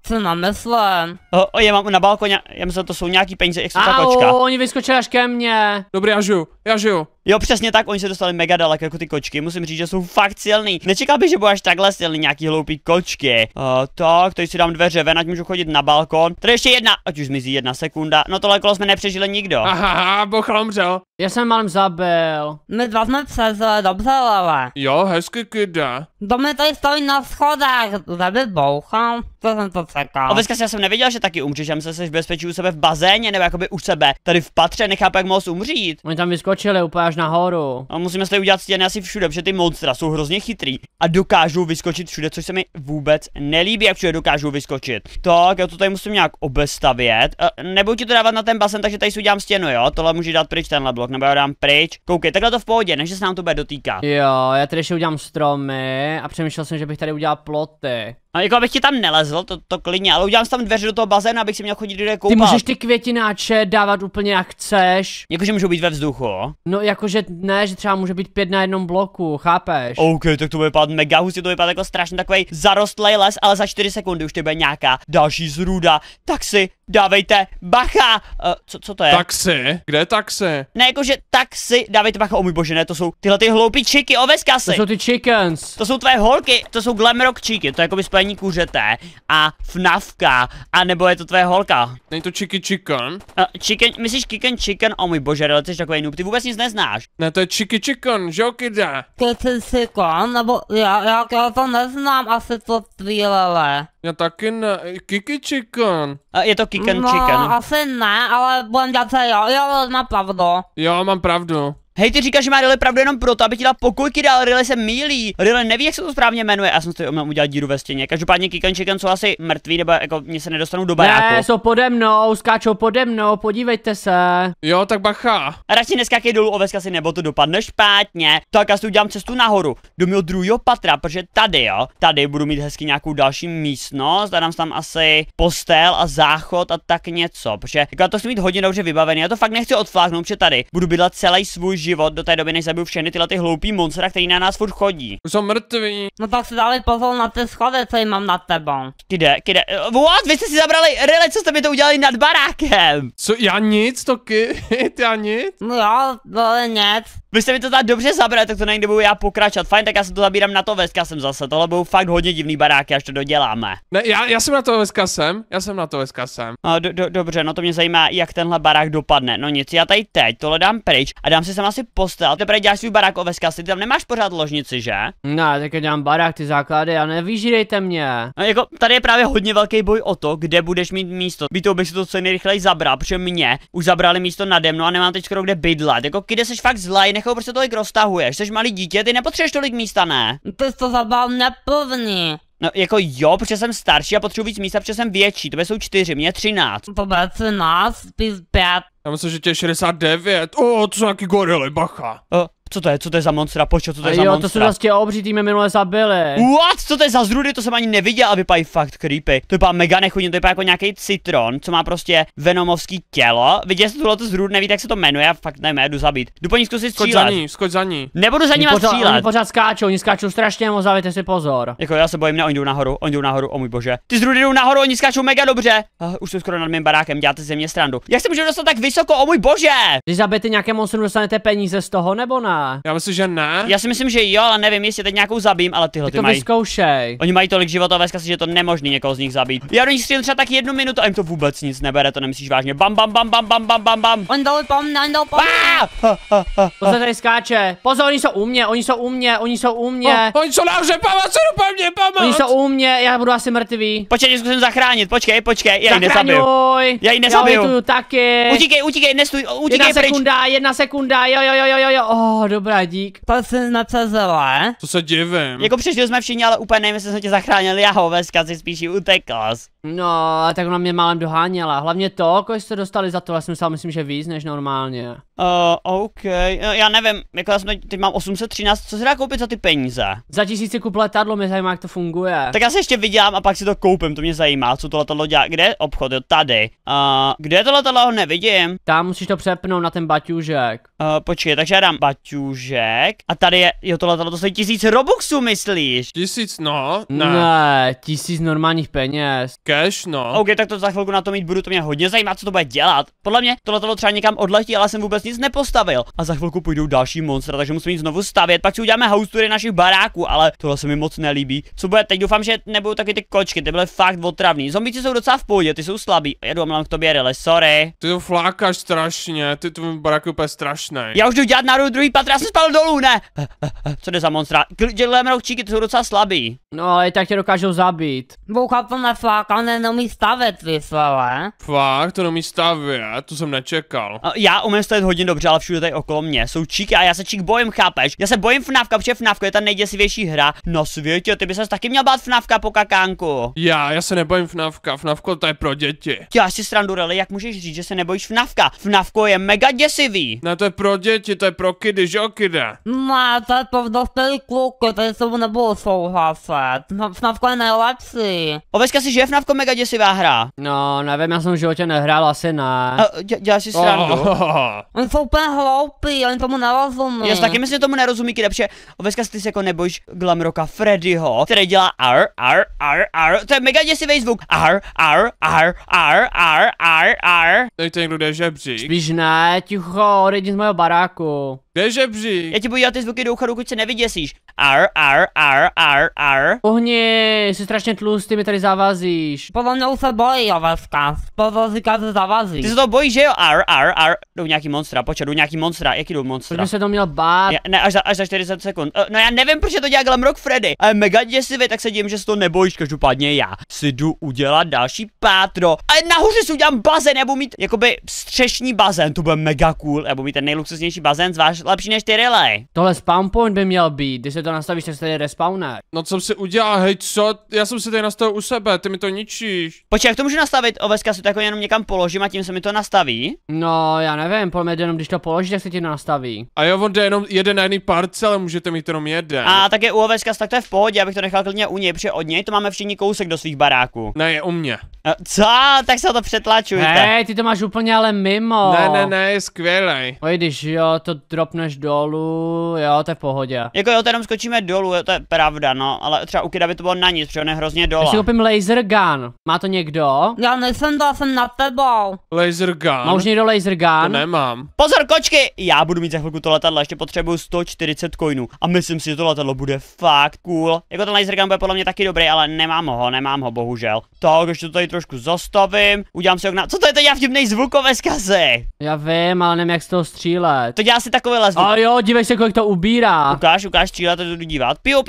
Co namyslím? Já mám na balkoně, já myslím, to jsou nějaký peníze, jak jsou ta kočka. Oni vyskočili až ke mně. Dobrý, já žiju. Jo, přesně tak, oni se dostali mega daleko jako ty kočky, musím říct, že jsou fakt silný. Nečekal bych, že budou až takhle silný nějaký hloupý kočky. Tak, tady si dám dveře ven, ať můžu chodit na balkon. Tady ještě jedna, ať už zmizí 1 sekunda. No tohle kolo jsme nepřežili nikdo. Aha, Bochal umřel. Já jsem malem zabil. My 2 jsme přežili, dobře, Lele. Jo, hezky, kida. To mi tady stojí na schodách, zeby bouchal, to jsem to čekal. Oveska, já jsem nevěděl, že taky umřeš, já myslel, že jsi v bezpečí u sebe v bazéně, nebo jakoby u sebe. Tady v patře, nechápu, jak mohl umřít. Oni tam vyskočili úplně až nahoru. A musíme si tady udělat stěny asi všude, protože ty monstra jsou hrozně chytrý a dokážou vyskočit všude, což se mi vůbec nelíbí, jak všude dokážou vyskočit. Tak, já to tady musím nějak obestavět. Nebudu ti to dávat na ten basen, takže tady si udělám stěnu, jo? Tohle můžu dát pryč, tenhle blok, nebo já dám pryč. Koukej, takhle to v pohodě, než se nám to bude dotýkat. Jo, já tady ještě udělám stromy a přemýšlel jsem, že bych tady udělal ploty. No, jako abych ti tam nelezl, to klidně, ale udělám si tam dveře do toho bazénu, abych si měl chodit kde koupat. Ty můžeš ty květináče dávat úplně jak chceš. Jakože můžou být ve vzduchu. No jakože ne, že třeba může být 5 na jednom bloku, chápeš? OK, tak to bude vypadat mega hustě, to vypadá jako strašně takovej zarostlej les, ale za 4 sekundy už to bude nějaká další zrůda. Tak si dávejte bacha. Co to je? Taxi? Kde je taxi? Ne, jakože tak si dávejte bacha, o můj bože, ne, to jsou tyhle ty hloupý čiky, oveskasy. To jsou ty chickens. To jsou tvé holky, to jsou glamrock chicky, to je jakoby spojení kuřete a fnafka, a nebo je to tvé holka. Není to Chicky Chicken? Chicken, myslíš chicken, o můj bože, ale ty jsi takový noob, ty vůbec nic neznáš. Ne, to je Chicky Chicken, že jo, kida? Kicikon, nebo já to neznám, asi to tvý, Lele. Já taky ne, Kiki Chicken. Je to chicken. No, asi ne, ale budem dělat se jo, má pravdu. Jo, mám pravdu. Hej, ty říkáš, že má Riley pravdu jenom proto, aby ti dal pokojky dál, Riley se mýlí. Riley neví, jak se to správně jmenuje, já jsem si udělal díru ve stěně. Každopádně Chicken jsou asi mrtví, nebo jako mě se nedostanou do baráku. Ne, jsou pode mnou, skáčou pode mnou, podívejte se. Jo, tak bacha. A radši neskákej dolů, oveska si, nebo to dopadne špatně. Tak já si udělám cestu nahoru, do mého druhého patra, protože tady budu mít hezky nějakou další místnost, dám tam asi postel a záchod a tak něco, protože jako já to chci mít hodně dobře vybavený, já to fakt nechci odfláknout, protože tady budu bydlet celý svůj život do té doby, než zabiju všechny tyhle ty hloupý monstra, který na nás furt chodí. Už jsou mrtví. No tak si dali pozor na ty schody, co jim mám nad tebou. Kde? What? Vy jste si zabrali, Riley, co jste mi to udělali nad barákem? Co, já nic, Toky? Já nic? No jo, to je nic. Vy jste mi to tak dobře zabrali, tak to není, kde budu já pokračovat. Fajn, tak já se to zabírám na to veska jsem zase. Tohle budou fakt hodně divný baráky, až to doděláme. Ne, já jsem na to veskasem. Dobře, no to mě zajímá, jak tenhle barák dopadne. No nic, já tady teď tohle dám pryč a dám si sem asi postel. Teprve děláš svůj barák o veska, ty tam nemáš pořád ložnici, že? Ne, tak já dělám barák, ty základy a nevyžírejte mě. No jako tady je právě hodně velký boj o to, kde budeš mít místo. Víte, bych si to co nejrychleji zabral, protože mě už zabrali místo nade mnou a nemám teď skoro kde bydlet. Jako kde seš fakt zlej, nechou prostě tolik roztahuješ. Jsi malý dítě, ty nepotřebuješ tolik místa, ne? Ty jsi to zabal neplný. No jako jo, protože jsem starší a potřebuji víc místa, protože jsem větší. Tobě jsou 4, mě 13. To bude 13, spíš 5. Já myslím, že tě je 69. To jsou nějaký gorily, bacha. Co to je za monstra? Počo, co to je za Jo, monstra? to jsou vlastně obří, ty mě minule zabili. What? Co to je za zrudy? To jsem ani neviděl a vypadají fakt creepy. To vypadá mega nechutně, to vypadá jako nějaký citron, co má prostě venomovský tělo. Viděli jste tohle zrůd, nevíte, jak se to jmenuje, já fakt nevím, já jdu zabít. Jdu po ní zkusit střílet. Skoč za ní. Nebudu za nima Oni střílet. pořád skáčou, oni skáčou strašně moc, dávajte si pozor. Jako já se bojím, ne, oni jdou nahoru, o můj bože. Ty zrudy jdou nahoru, oni skáčou mega dobře. Už jsou skoro nad mým barákem, děláte ze mě strandu. Jak se můžu dostat tak vysoko, o můj bože? Když zabijete nějaké monstrum, dostanete peníze z toho, nebo ne? Já myslím, že ne. Já si myslím, že jo, ale nevím, jestli teď nějakou zabím, ale tyhle Tak ty to mají. vyzkoušej. Oni mají tolik životové zkazky, že je to nemožný někoho z nich zabít. Já do nich střílím třeba tak 1 minutu a jim to vůbec nic nebere, to nemyslíš vážně. Bam. Oni jdou po mně. Pozor, tady skáče. Pozor, oni jsou u mě. Oni Oni jsou nahoře, pomoc. Oni jsou u mě, já budu asi mrtvý. Počkej, zkusím zachránit, počkej, já ji nezabiju. Já ji nezabiju. Já taky. Utíkej, nestůj, utíkej pryč. 1 sekunda, jo. Oh, dobrá, dík. To si nepřezele. To se divím. Jako přežili jsme všichni, ale úplně nevím, jestli jsem tě zachránil, já ho veska si spíš utekl. No, tak ona mě málem doháněla. Hlavně to, kolik jste dostali za to, já jsem myslel, myslím, že víc než normálně. OK, já nevím, jako já jsem teď mám 813, co se dá koupit za ty peníze? Za 1000 kup letadlo, mě zajímá, jak to funguje. Tak já se ještě vydělám a pak si to koupím, to mě zajímá, co to letadlo dělá, kde je obchod, jo, tady. Kde je to letadlo, ho nevidím. Tam musíš to přepnout na ten baťůžek. Počkej, takže já dám baťůžek. A tady je, jo, tohle to stojí 1000 robuxů, myslíš? 1000, no, ne. Ne, 1000 normálních peněz. Cash, no. OK, tak to za chvilku na to mít budu, to mě hodně zajímá, co to bude dělat. Podle mě tohle třeba někam odletí, ale jsem vůbec nic nepostavil. A za chvilku půjdou další monstra, takže musím jít znovu stavět. Pak si uděláme house toury našich baráků, ale tohle se mi moc nelíbí. Co bude teď? Doufám, že nebudou taky ty kočky, ty byly fakt otravný. Zombíci jsou docela v pohodě, ty jsou slabí. Jedu mám k tobě, Riley, sorry. Ty to flákáš strašně, ty to barák je úplně strašný. Já už jdu dělat nahoru druhý patr, já jsem spadl dolů, ne? Co jde za monstra? Lemroučíky, ty jsou docela slabí. No, ale tak tě dokážou zabít. Boucha to nefláka, neumí stavět vyslele. Fakt, to nemí stavět, to jsem nečekal. Já umím stavět hodně dobře, ale všude tady okolo mě jsou číky a já se čík bojím, chápeš? Já se bojím FNAFka, protože FNAFko je ta nejděsivější hra na světě, ty bys taky měl bát FNAFka po kakánku. Já se nebojím FNAFka, FNAFko to je pro děti. Já si srandu, Riley, jak můžeš říct, že se nebojíš FNAFka? FNAFko je mega děsivý. Ne, to je pro děti, to je pro kidy, že jo, kide? Ne, to je pro dospělý kluky, tady se mu nebudu souhlasit. FNAFko je nejlepší. Oveska si, že je FNAFko mega děsivá hra? No, nevím, já jsem v životě nehrál, asi ne. Děláš si srandu. Oni jsou úplně hloupí, oni tomu nerozumí. Já si taky myslím, že tomu nerozumí, kdy, protože Oveska, ty se jako nebojíš Glamroka Freddyho, který dělá ar. To je mega děsivý zvuk. Ar. Dejte někdo, kde je žebřík. Spíš ne, ticho, odejdi z mého baráku. Kde je žebřík? Já ti budu dělat ty zvuky do ucha, dokud se nevyděsíš. Ar. Uhni, jsi strašně tlustý, mi tady zavazíš. Podle mě už se bojí, Oveska. Podle říká, že zavazí. Ty se to bojíš, že jo? Ar. Jdou nějaký monstra, počkej, jaký monstra, jaký jdou Proč monstra? by se to měl bát? Ne, až za 40 sekund. No já nevím, proč to dělá Glamrock Freddy. Ale mega děsivý, tak se dívím, že se to nebojíš. Každopádně já si jdu udělat další pátro. A nahoře si udělám bazén, já budu mít jakoby střešní bazén, to bude mega cool. Já budu mít ten nejluxusnější bazén, zvlášť lepší než ty Riley. Tohle spawn point by měl být, když se to nastavíš, tak se tady respawne. No co jsem si udělal, hej co? Já jsem si tady nastavil u sebe, ty mi to ničíš. Počkej, jak to můžu nastavit? Oveska si to jako jenom někam položím a tím se mi to nastaví. No, já nevím, podle mě jenom když to položíš, tak se ti to nastaví. A jo, on jde jenom jeden na jedný parcele, můžete mít jenom jeden. A tak je u Oveska, tak to je v pohodě, abych to nechal klidně u něj, protože od něj to máme všichni kousek do svých baráků. Ne, je u mě. Co? Tak se to přetlačujte. Hej, ty to máš úplně ale mimo. Ne, je skvělej. Oj, když jo, to dropneš dolů, jo, to je v pohodě. Jako jo, to jenom skočíme dolů, to je pravda, no, ale třeba u Kida by to bylo na nic, protože on je hrozně Já si dole. koupím laser gun. Má to někdo? Já nejsem to, jsem nad tebou. Laser gun. Má už někdo laser To gun? nemám. Pozor, kočky! Já budu mít za chvilku to letadlo, ještě potřebuju 140 coinů. A myslím si, že to letadlo bude fakt cool. Jako ten laser gun bude podle mě taky dobrý, ale nemám ho, bohužel. Tak, ještě to tady trošku zastavím, udělám si okna. Co to je, to dělá vtipnej zvukové zkazy? Já vím, ale nevím, jak z toho střílet. To dělá si takovýhle zvuk. A jo, dívej se, kolik to ubírá. Ukáž, střílet, to jdu dívat. Piu.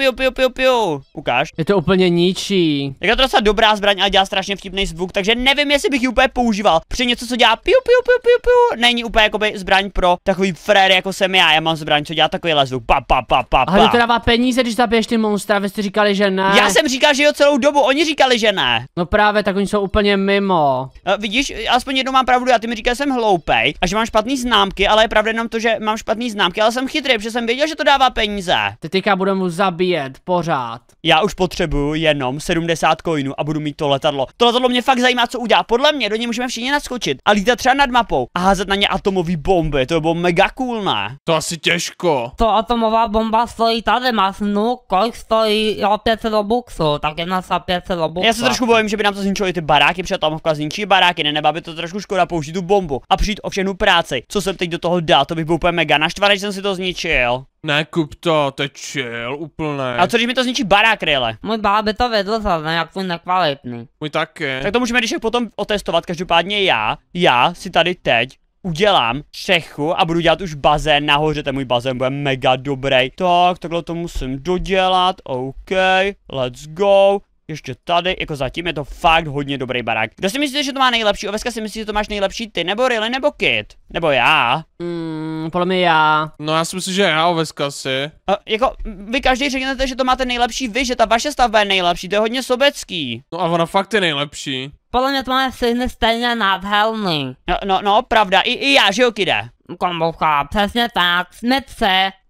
Ukáž. Je to úplně ničí. Je to docela dobrá zbraň, ale dělá strašně vtipný zvuk, takže nevím, jestli bych ji úplně používal. Při něco, co dělá piu. Není úplně jakoby zbraň pro takový fréry, jako jsem já. Já mám zbraň, co dělá takovýhle zvuk. Pa. Ale to dává peníze, když zabiješ ty monstra, vy jste říkali, že ne. Já jsem říkal, že jo celou dobu, oni říkali, že ne. No právě, tak oni jsou úplně mimo. Vidíš, aspoň jednou mám pravdu, já ty mi říkal, že jsem hloupej a že mám špatný známky, ale je pravda jenom to, že mám špatný známky, ale jsem chytrý, protože jsem věděl, že to dává peníze. Ty teďka budeme mu zabíjet, pořád. Já už potřebuju jenom 70 coinů a budu mít to letadlo. To letadlo mě fakt zajímá, co udělá. Podle mě do něj můžeme všichni naskočit a lítat třeba nad mapou a házet na ně atomové bomby. To by bylo mega cool, ne? To asi těžko. To atomová bomba stojí tady, má kolik stojí 500 robuxů, tak jedna za 500 robuxů. Já se trošku bojím, že by nám to zničilo i ty baráky, protože atomovka zničí baráky, ne, by to trošku škoda použít tu bombu a přijít o všechnu práci. Co jsem teď do toho dal, to bych byl úplně mega naštvaný, že jsem si to zničil. Ne, kup to je chill, úplné. A co když mi to zničí barák, Rile? Můj bá by to vedl za jak tvůj nekvalitný. Můj taky. Tak to můžeme když je potom otestovat, každopádně já si tady teď udělám střechu a budu dělat už bazén nahoře, ten můj bazén bude mega dobrý. Tak, takhle to musím dodělat, OK, let's go. Ještě tady, jako zatím je to fakt hodně dobrý barák. Kdo si myslíte, že to má nejlepší? Oveska si myslí, že to máš nejlepší ty, nebo Riley, nebo Kid? Nebo já? Podle mě já. No já si myslím, že já, Oveska si. Jako, vy každý řeknete, že to máte nejlepší vy, že ta vaše stavba je nejlepší, to je hodně sobecký. No a ona fakt je nejlepší. Podle mě to máme všichni stejně nádherný. No, pravda, i já, že jo, Kide? Kombucha, přesně tak, smyt se.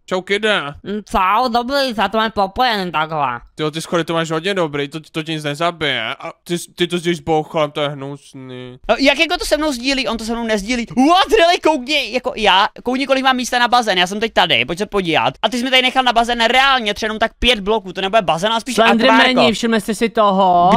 Čau, kide. Čau, dobrý, za to mám propojený takhle. Tyjo, ty schody to máš hodně dobrý, to tě nic nezabije. A ty to sdílíš s boucholem, to je hnusný. Jak jako to se mnou sdílí, on to se mnou nezdílí. What, really, koukni, jako já, koukni, kolik mám místa na bazén, já jsem teď tady, pojď se podívat. A ty jsi mi tady nechal na bazén reálně třeba jenom tak 5 bloků, to nebude bazén, ale spíš akvárko. Slendermani, všimli jste si toho?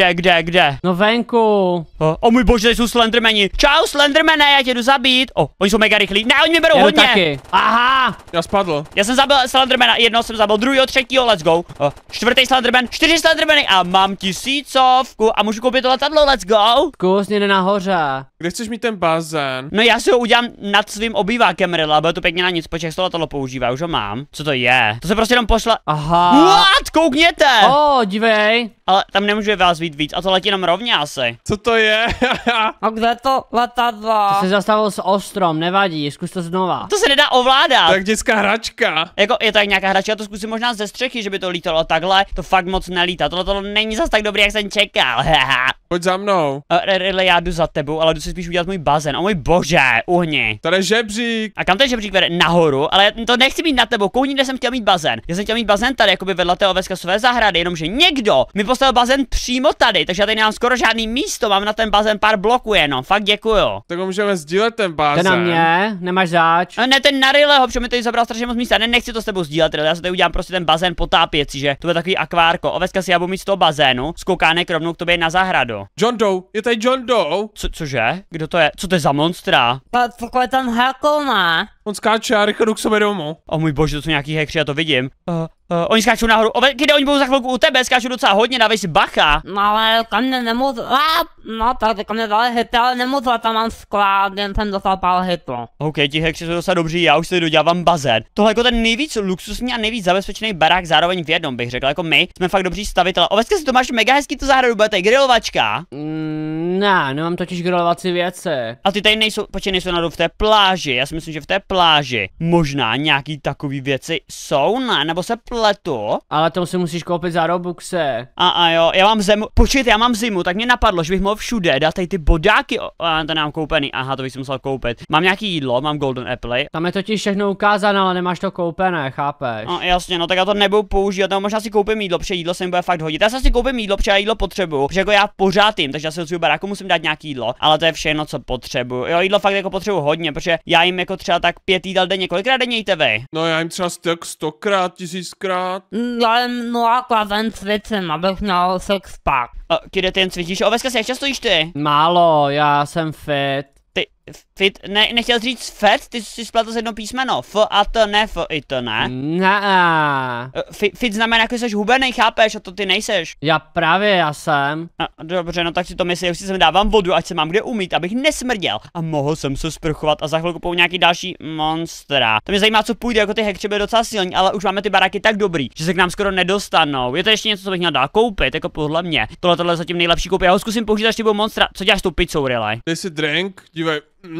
Kde? No venku. O můj bože, tady jsou Slendermani. Čau, Slendermane, já tě jdu zabít. Oni jsou mega rychlí. Ne, oni mi berou Jedu hodně. taky. Aha. Já spadl. Já jsem zabil Slendermana, jednoho jsem zabil, druhýho, třetího, let's go. Čtvrtý Slenderman, 4 Slendermany a mám 1000 a můžu koupit to letadlo, let's go. Kus někde nahoře. Kde chceš mít ten bazén? No já si ho udělám nad svým obývákem, Rilla, bude to pěkně na nic, počkej, jak to letadlo používá, už ho mám. Co to je? To se prostě jenom pošle. Aha. What? Koukněte! Dívej. Ale tam nemůže vás víc a to letí jenom rovně asi. Co to je? A kde to letadlo? To se zastavil s ostrom, nevadí, zkus to znova. To se nedá ovládat. Tak dětská hračka. Jako je to jak nějaká hračka, já to zkusím možná ze střechy, že by to lítalo takhle, to fakt moc nelítá, tohle není zas tak dobrý, jak jsem čekal. Pojď za mnou. Rille, já jdu za tebou, ale jdu si spíš udělat můj bazén, o můj bože, uhni. Tady je žebřík. A kam ten žebřík vede? Nahoru, ale to nechci mít nad tebou, koukni, kde jsem chtěl mít bazén. Já jsem chtěl mít bazén tady, jakoby vedle té oveckasové zahrady, jenomže někdo mi postavil bazén přímo tady, takže já tady nemám skoro žádný místo, mám na ten bazén pár bloků jenom, fakt děkuju. Tak ho můžeme sdílet ten bazén. To na mě, nemáš zač. Ne, ten na Rilleho, protože mi tady zabral strašně moc místa, nechci to s tebou sdílet, Rille, já se tady udělám prostě ten bazén potápěcí, že to bude takový akvárko. Ovecka si já budu mít z toho bazénu, skoukánek rovnou k tobě na zahradu. John Doe, je tady John Doe. Cože? Kdo to je? Co to je za monstra? To je ten Herkul, ne? On skáče a rychle jdu k sobě domů. O můj bože, to jsou nějaký hekři, já to vidím. Oni skáčou nahoru, kde oni budou za chvilku u tebe, skáčou docela hodně, dávej si bacha. No ale kam mě nemůžu, no tak kam mě dali hity, ale nemůžu, tam mám sklad, jen jsem dostal pár hitů. OK, ti hekři jsou docela dobří, já už si dodělávám bazén. Tohle jako ten nejvíc luxusní a nejvíc zabezpečený barák zároveň v jednom, bych řekl, jako my jsme fakt dobří stavitelé. Ovecka, si to máš mega hezký tu zahradu, bude tady grilovačka. Ne, nemám totiž grilovací věci. A ty tady nejsou, počkej, nejsou najednou v té pláži, já si myslím, že v té pláži možná nějaký takový věci jsou, ne, nebo se pletu. Ale to si musíš koupit za Robuxe. A jo, já mám zimu, počkejte, já mám zimu, tak mě napadlo, že bych mohl všude dát tady ty bodáky, to nemám koupený, aha, to bych si musel koupit. Mám nějaký jídlo, mám golden apple. Tam je totiž všechno ukázané, ale nemáš to koupené, chápeš? No jasně, no tak já to nebudu používat, nebo možná si koupím jídlo, protože jídlo se mi bude fakt hodit. Já si koupím jídlo, protože já jídlo potřebuju, protože jako já pořád jim, takže já si do svého baráku musím dát nějaký jídlo, ale to je všechno, co potřebuju. Jo, jídlo fakt jako potřebuju hodně, protože já jim jako třeba tak 5 jídel denně, kolikrát denně jíte vy? No já jim třeba 100krát, 1000krát. Já jen 0 jen cvičím, abych měl sixpack. Kde ty jen cvičíš? Ovecka, jak často jíš ty? Málo, já jsem fit. Ty, fit, ne, nechtěl říct fet, ty jsi spletl z jedno písmeno, f a t, ne f i t, ne? Ne. Fit znamená, jako jsi hubenej, chápeš, a to ty nejseš. Já jsem. Dobře, no tak si to myslím, už si sem dávám vodu, ať se mám kde umýt, abych nesmrděl. A mohl jsem se sprchovat a za chvilku pou nějaký další monstra. To mě zajímá, co půjde, jako ty hekři byly docela silní, ale už máme ty baráky tak dobrý, že se k nám skoro nedostanou. Je to ještě něco, co bych měl dát koupit, jako podle mě. Tohle je zatím nejlepší koupě. Já ho zkusím použít, až ty budou monstra. Co děláš s tou pizzou, Riley? Dej si drink, dívej.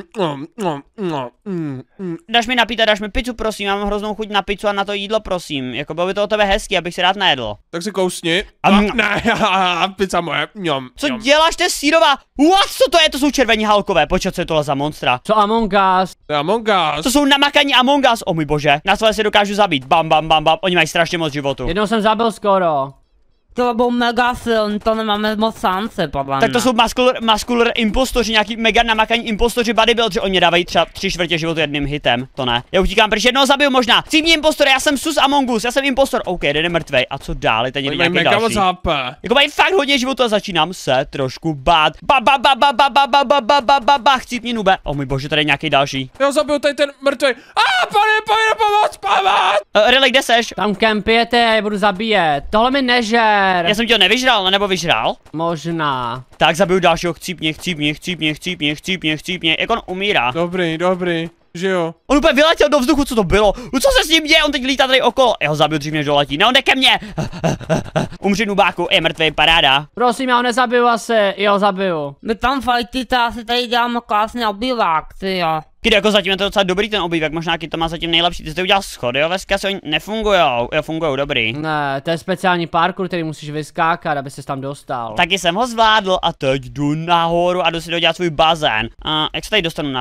Dáš mi napít a dáš mi pizzu, prosím, já mám hroznou chuť na pizzu a na to jídlo, prosím. Jako bylo by to o tebe hezky, abych si rád najedl. Tak si kousni. Ne, pizza moje. Co děláš, to je sírová? What, co to je? To jsou červení halkové, počkat, co je tohle za monstra? Co Among Us? To je Among Us. To jsou namakaní Among Us, o můj bože. Na své si dokážu zabít, bam, bam, bam, bam, oni mají strašně moc životu. Jednou jsem zabil skoro. To byl mega silný, to nemáme moc šance, podle mě. Tak to jsou muscular impostoři, nějaký mega namakaní impostoři bodybuildři, oni dávají třeba 3/4 životu jedním hitem, to ne. Já utíkám, protože jednoho zabiju možná. Cívní impostor, já jsem sus Among Us, já jsem impostor. OK, jeden je mrtvej. A co dál? Teď je nějaký další. Jako mají fakt hodně životu a začínám se trošku bát. Chcípni nube. O můj bože, tady je nějaký další. Já zabiju tady ten mrtvej. Pane, pomoc. Riley, kde seš? Tam kempujete, já je budu zabíjet. Tohle mi nežer. Já jsem tě ho nevyžral, nebo vyžral? Možná. Tak zabiju dalšího, chcípně, jak on umírá. Dobrý, že jo. On úplně vyletěl do vzduchu, co to bylo? Co se s ním děje? On teď lítá tady okolo. Já ho zabiju dřív, než doletí. Ne, on jde ke mně. Umři nubáku, je mrtvej, paráda. Prosím, já ho nezabiju asi, já ho zabiju. My tam fajtíte, asi tady děláme krásný obývák, ty jo. Kdy jako zatím je to docela dobrý ten obývák, možná to má zatím nejlepší. Ty jsi to udělal schody, jo, veska se oni nefungujou, jo, fungujou, dobrý. Ne, to je speciální parkour, který musíš vyskákat, aby ses tam dostal. Taky jsem ho zvládl a teď jdu nahoru a jdu si dodělat svůj bazén. A jak se tady dostanu navrch?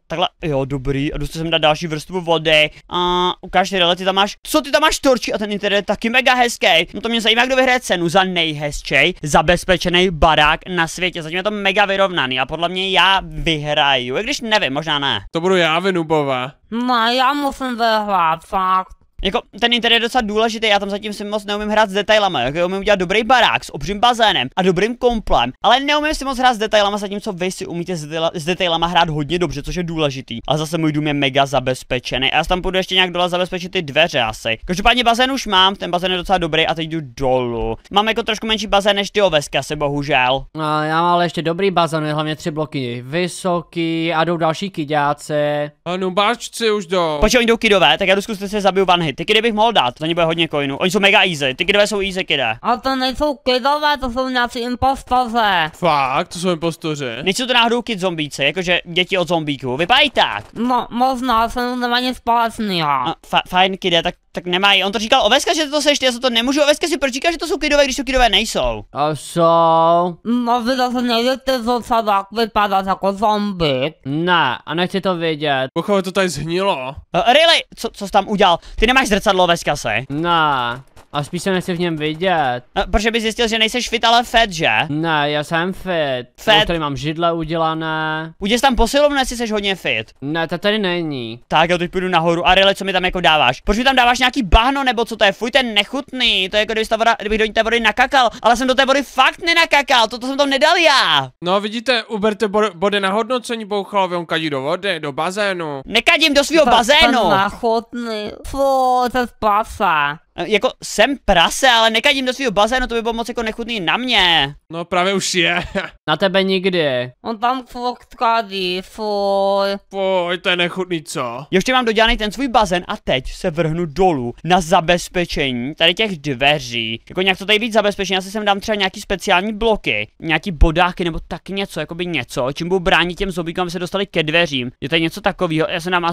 takhle, jo, dobrý, a jdu sem dát další vrstvu vody. A ukáž Ryle, ty tam máš torči a ten interiér je taky mega hezký. No to mě zajímá, kdo vyhraje cenu za nejhezčej zabezpečený barák na světě. Zatím je to mega vyrovnaný a podle mě já vyhraju, i když nevím, možná ne. To budu já, Vinubové. No, já musím vyhrát, fakt. Jako, ten interiér je docela důležitý, já tam zatím si moc neumím hrát s detailama, jako umím udělat dobrý barák s obřím bazénem a dobrým komplem, ale neumím si moc hrát s detailama, zatímco vy si umíte s detailama hrát hodně dobře, což je důležitý. A zase můj dům je mega zabezpečený a já tam půjdu ještě nějak dole zabezpečit ty dveře asi. Každopádně bazén už mám, ten bazén je docela dobrý a teď jdu dolů. Mám jako trošku menší bazén než ty ovesky asi bohužel. No, já mám ale ještě dobrý bazén, hlavně 3 bloky vysoký a jdou další kyďáci. A nubáčci už jdou. Počkej, oni jdou kidové, tak já jdu zkusit si zabiju one hit. Ty kidy bych mohl dát, za ně bude hodně coinů. Oni jsou mega easy, ty kidové jsou easy kidé. A to nejsou kidové, to jsou nějací impostoři. Fakt, to jsou impostoři. Nejsou to náhodou kid zombíci, jakože děti od zombíků, vypadají tak. No, možná, se nemá nic společného. Fajn kidé, tak nemají. On to říkal oveska, že to seš, já se to nemůžu oveska si proč říká, že to jsou kidové, když to kidové nejsou. A jsou? No, vy zase nejdete zocela vypadat jako zombie. Ne, a nechci to vidět. Pochové, to tady zhnilo. Really? Co jsi tam udělal? Ty nemáš zrcadlo oveska se? Ne. A spíš se nechci v něm vidět. Protože bys zjistil, že nejseš fit, ale fat, že? Ne, já jsem fit. Fat? Já tady mám židle udělané. Uděl tam posilovnu, jestli jsi hodně fit. Ne, to tady není. Tak, já teď půjdu nahoru. A Ryle, co mi tam jako dáváš? Proč mi tam dáváš nějaký bahno, nebo co to je? Fuj, ten nechutný. To je jako kdybych do té vody nakakal. Ale jsem do té vody fakt nenakakal. Toto jsem tam nedal já. No vidíte, uberte body na hodnocení, Bouchalovi, on kadí do vody, do bazénu. Nekadím do svého bazénu. To nechutný. Fuj, to je prasa. Jako jsem prase, ale nekadím do svého bazénu, to by bylo moc jako nechutný na mě. No právě už je. Na tebe nikdy. On tam furt kadí, fuj. Fuj, to je nechutný, co? Ještě mám dodělaný ten svůj bazén a teď se vrhnu dolů na zabezpečení tady těch dveří. Jako nějak to tady víc zabezpečení, asi sem dám třeba nějaký speciální bloky, nějaký bodáky nebo tak něco, jakoby něco, čím budu bránit těm zombíkům, aby se dostali ke dveřím. Je tady něco takového, já jsem nám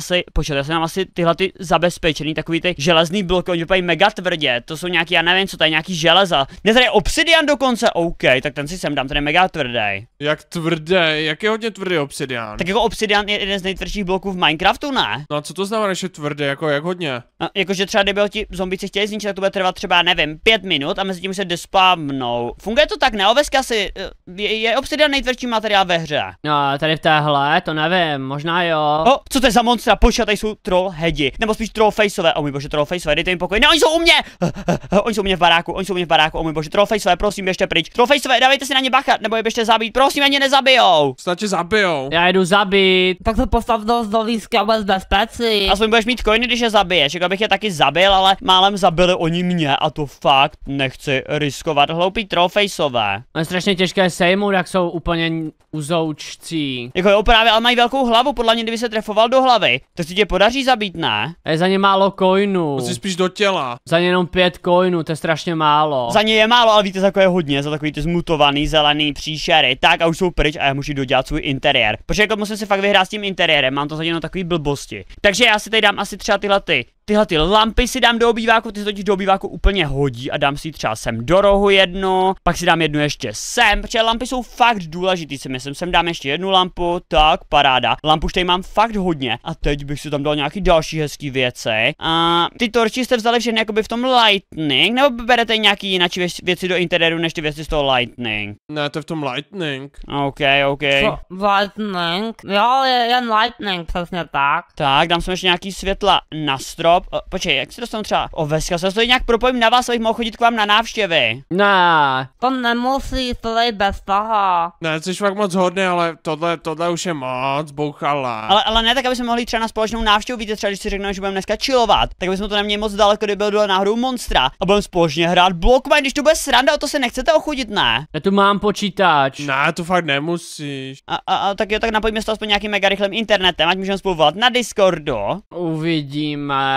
asi tyhle ty zabezpečený, takový ty železný bloky, oni vypadají mega tvrdě, to jsou nějaký, já nevím co, tady nějaký železa. Ne, tady je obsidian dokonce, OK, tak ten si sem dám, ten je mega tvrdý. Jak tvrdý, jak je hodně tvrdý obsidian? Tak jako obsidian je jeden z nejtvrdších bloků v Minecraftu, ne? No a co to znamená, že je tvrdý, jako jak hodně? Jakože třeba kdyby ho ti zombíci chtěli zničit, tak to bude trvat třeba, nevím, 5 minut a mezi tím se despavnou. Funguje to tak, ne? Oveska si, je obsidian nejtvrdší materiál ve hře. No, tady v téhle, to nevím, možná jo. O, co to je za monstra? Počkat, tady jsou trollheadi, nebo spíš trollfaceové. O můj bože, trollfaceové, dejte jim pokoj. Ne, oni jsou u mě! Oni jsou u mě v baráku, o můj bože, trollfaceové, prosím, běžte pryč. Trollfaceové, dávejte si na ně bacha, nebo je běžte zabít, prosím, ani nezabijou. Snad tě zabijou. Já jdu zabít. Tak se postav do výzky a bez bezpečí. Aspoň budeš mít coiny, když je zabiješ, jako bych je taky zabil, ale málem zabili oni mě a to fakt nechci riskovat. Hloupý trollfaceové. Je strašně těžké sejmout, jak jsou úplně uzoučcí. Jako jo, právě, ale mají velkou hlavu, podle mě, kdyby se trefoval do hlavy, tak si tě podaří zabít, ne? Je za ně málo coinů. Musíš spíš do těla. Za ně jenom 5 coinů, to je strašně málo. Za ně je málo, ale víte, za je hodně, za takový ty zmutovaný zelený příšery. Tak a už jsou pryč a já musím dodělat svůj interiér. Protože jako musím si fakt vyhrát s tím interiérem, mám to zatím takový blbosti. Takže já si tady dám asi třeba tyhle ty lampy si dám do obýváku, ty se totiž do obýváku úplně hodí a dám si třeba sem do rohu jednu, pak si dám jednu ještě sem, protože lampy jsou fakt důležitý, si myslím, sem dám ještě jednu lampu, tak paráda, lampu už tady mám fakt hodně a teď bych si tam dal nějaký další hezký věci a ty torči jste vzali všechny jakoby v tom lightning, nebo berete nějaký jinak věci do interiéru než ty věci z toho lightning? Ne, to je v tom lightning. OK. Co? Lightning? Jo, jen lightning, přesně tak. Tak, dám sem ještě nějaký světla na strop. Počkej, jak si dostanu třeba oveska? Se to nějak propojím na vás, abych mohl chodit k vám na návštěvy. Ne. To nemusí, to je bez toho. Ne, jsi fakt moc hodný, ale tohle už je moc, Bouchala. Ale ne tak, aby jsme mohli třeba na společnou návštěvu, víte, třeba když si řekneme, že budeme dneska chillovat, tak bychom to neměli moc daleko, kdyby byl dole náhodou monstra a budeme společně hrát Blockmine, když to bude sranda, o to se nechcete ochudit, ne? Já tu mám počítač. Ne, to fakt nemusíš. Tak jo, tak napojíme se to aspoň nějakým mega rychlým internetem, ať můžeme spolu volat na Discordu. Uvidíme.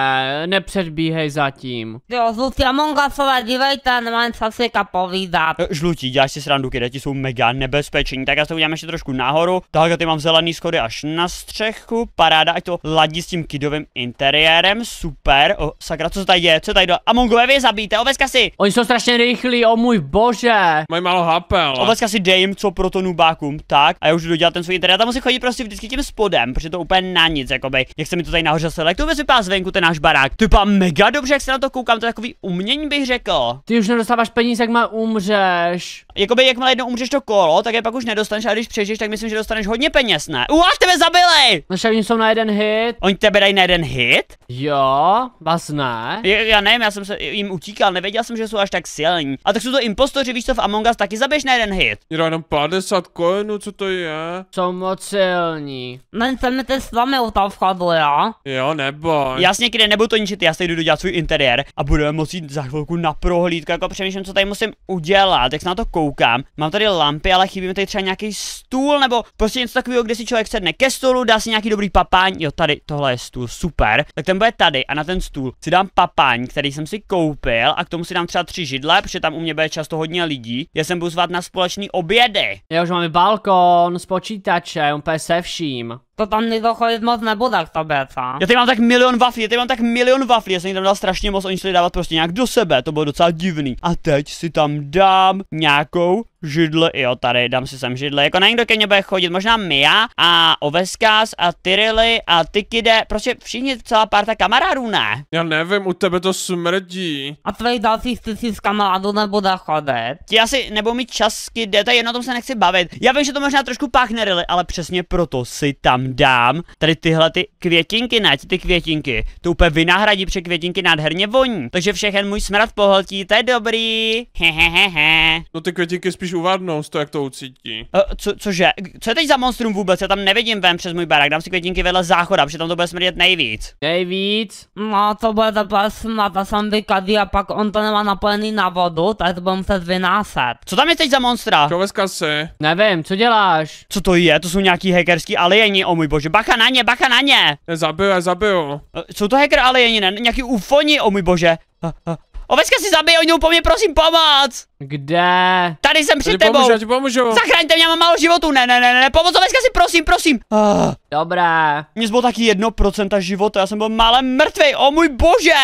nepředbíhej zatím. Jo, zluci Among Usové, dívejte, nemám co si povídat. Žlutí, děláš si srandu, kdy ti jsou mega nebezpeční, tak já se udělám ještě trošku nahoru. Tak ty mám zelený schody až na střechu, paráda, ať to ladí s tím kidovým interiérem, super. O, sakra, co se tady děje, co tady do... Amongové, vy zabijte, oveska si! Oni jsou strašně rychlí, o můj bože. Mají málo HP, ale. Oveska si dej jim co pro to nubákům, tak, a já už jdu dodělat ten svůj interiér, tam musím chodit prostě vždycky tím spodem, protože to úplně na nic, jakoby, jak se mi to tady nahoře sedlo, jak to vůbec vypadá zvenku ten náš barák, to vypadá mega dobře, jak se na to koukám, to je takový umění, bych řekl. Ty už nedostáváš peníze, jak má umřeš. Jakoby, jakmile jednou umřeš to kolo, tak je pak už nedostaneš, a když přežiješ, tak myslím, že dostaneš hodně peněz, ne? Až tebe zabili! No však oni jsou na jeden hit. Oni tebe dají na jeden hit? Jo, vás ne. Já nevím, já jsem se jim utíkal, nevěděl jsem, že jsou až tak silní. A tak jsou to impostoři, víš co, v Among Us taky zabiješ na jeden hit. Jenom 50 coinů, co to je? Jsou moc silní. Nechceme ty s vámi u toho vchodu, jo? Jo, neboj. Jasně, kde nebudu to ničit, já se jdu dodělat svůj interiér a budeme moci jít za chvilku na prohlídku, jako přemýšlím, co tady musím udělat, jak se na to koukám. Mám tady lampy, ale chybí mi tady třeba nějaký stůl nebo prostě něco takového, kde si člověk sedne ke stolu, dá si nějaký dobrý papaň. Jo, tady tohle je stůl, super. Tak ten bude tady a na ten stůl si dám papaň, který jsem si koupil a k tomu si dám třeba 3 židle, protože tam u mě bude často hodně lidí. Já jsem budu zvat na společný obědy. Já už máme balkon s počítačem, úplně se vším. To tam nikdo chodit moc nebude k tobě, co? Já tady mám tak milion waflí, já jsem jim tam dal strašně moc, oni šli dávat prostě nějak do sebe, to bylo docela divný. A teď si tam dám nějakou židle, jo, tady dám si sem židle, jako někdo ke mně bude chodit, možná Mia a Oveskas a Tyrily a Tykide, prostě všichni celá parta kamarádů, ne? Já nevím, u tebe to smrdí. A tvých dalších 1000 kamarádů nebude chodit. Ti asi nebudou mít čas, kde to je jedno, o tom se nechci bavit. Já vím, že to možná trošku páchne Rily, ale přesně proto si tam dám tady tyhle ty květinky, ne, ty květinky. To úplně vynahradí, protože květinky nádherně voní. Takže všechen můj smrad pohltí, to je dobrý. Hehehehe. No ty květinky spíš uvadnou z toho, jak to ucítí. Cože? Co je teď za monstrum vůbec? Já tam nevidím ven přes můj barák, dám si květinky vedle záchoda, protože tam to bude smrdět nejvíc. Nejvíc. No, to bude teprve snad a sam vykadí a pak on to nemá napojený na vodu, tak to bude muset vynášet. Co tam je teď za monstra? Čoveska si. Nevím, co děláš? Co to je? To jsou nějaký hackerský alieni, o můj bože, bacha na ně, bacha na ně! Zabiju. Jsou to hacker alieni, ne? Nějaký ufoni, o můj bože. Oveska si zabij, oni jdou po mě, prosím, pomoc! Kde? Tady jsem před tebou! Já ti pomůžu. Zachraňte mě, mám málo životů, ne, pomoc, Oveska si, prosím! Dobré. Mně zbylo taky 1% života, já jsem byl málem mrtvej, o můj bože!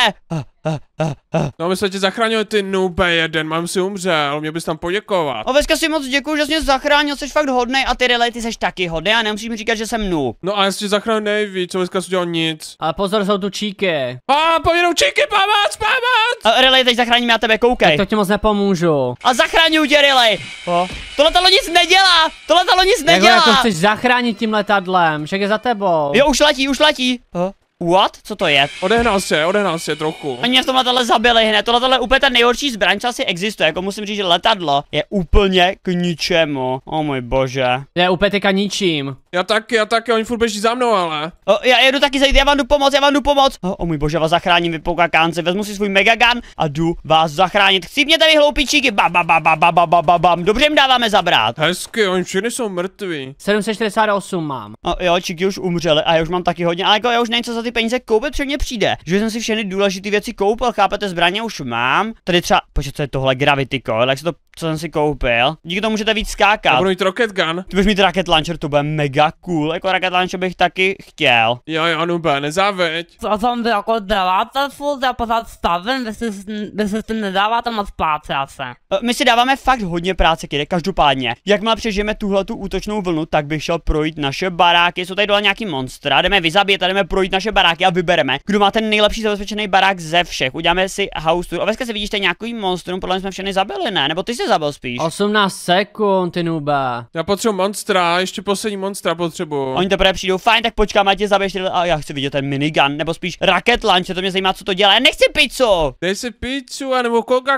No my jsme tě zachránili, ty nube jeden, mám si umřel, mě bys tam poděkovat. Oveska si moc děkuju, že jsi mě zachránil, jsi fakt hodnej a ty Rily, ty jsi taky hodnej a nemusíš mi říkat, že jsem noob. No a já si tě zachránil nejvíc, Čoveska si udělal nic. Ale pozor, jsou tu číky. Povědou číky, pomoc! Rily, teď zachráním já tebe, koukej. To ti moc nepomůžu. A zachráňuju tě, Rily. Tohle talo nic nedělá, Jak to chceš zachránit tím letadlem, však je za tebou. Jo, už letí. What? Co to je? Odehnal se trochu. Oni mě v tom letadle zabili hned, tohle je úplně ta nejhorší zbraň, co asi existuje, jako musím říct, že letadlo je úplně k ničemu. O můj bože. Je úplně teďka ničím. Já taky, oni furt běží za mnou, ale. Já jedu taky zajít, já vám jdu pomoct. O můj bože, vás zachráním, vy poukakánci, vezmu si svůj megagun a jdu vás zachránit. Chcípněte vy hloupíčíky, bam. Dobře jim dáváme zabrat. Hezky, oni všichni jsou mrtví. 748 mám. Jo, číky už umřeli a já už mám taky hodně, ale jako já už nevím, co za ty peníze koupit, protože mně přijde, že jsem si všechny důležité věci koupil, chápete, zbraně už mám. Tady třeba, počkej, co je tohle, Gravity Coil, jak se to, co jsem si koupil. Díky tomu můžete víc skákat. Já budu mít rocket gun. Ty budeš mít rocket launcher, to bude mega cool, jako rocket launcher bych taky chtěl. Jo, nube, nezáveď. Co tam vy jako děláte furt, já pořád stavím, vy si s tím nedáváte moc práce asi. My si dáváme fakt hodně práce, kdy každopádně. Jakmile přežijeme tuhletu útočnou vlnu, tak bych šel projít naše baráky. Jsou tady dole nějaký monstra, jdeme vyzabít a jdeme projít naše baráky a vybereme, kdo má ten nejlepší zabezpečený barák ze všech. Uděláme si house tour. Oveska, si vidíš tady nějaký monstrum, podle mě jsme všechny zabili, ne? Nebo ty jsi zabil spíš? 18 sekund, ty nube. Já potřebuji monstra, ještě poslední monstra potřebuji. Oni teprve přijdou, fajn, tak počkám, ať tě zabiješ, a já chci vidět ten minigun, nebo spíš rocket launcher, to mě zajímá, co to dělá. Já nechci pizzu! Dej si pizzu, anebo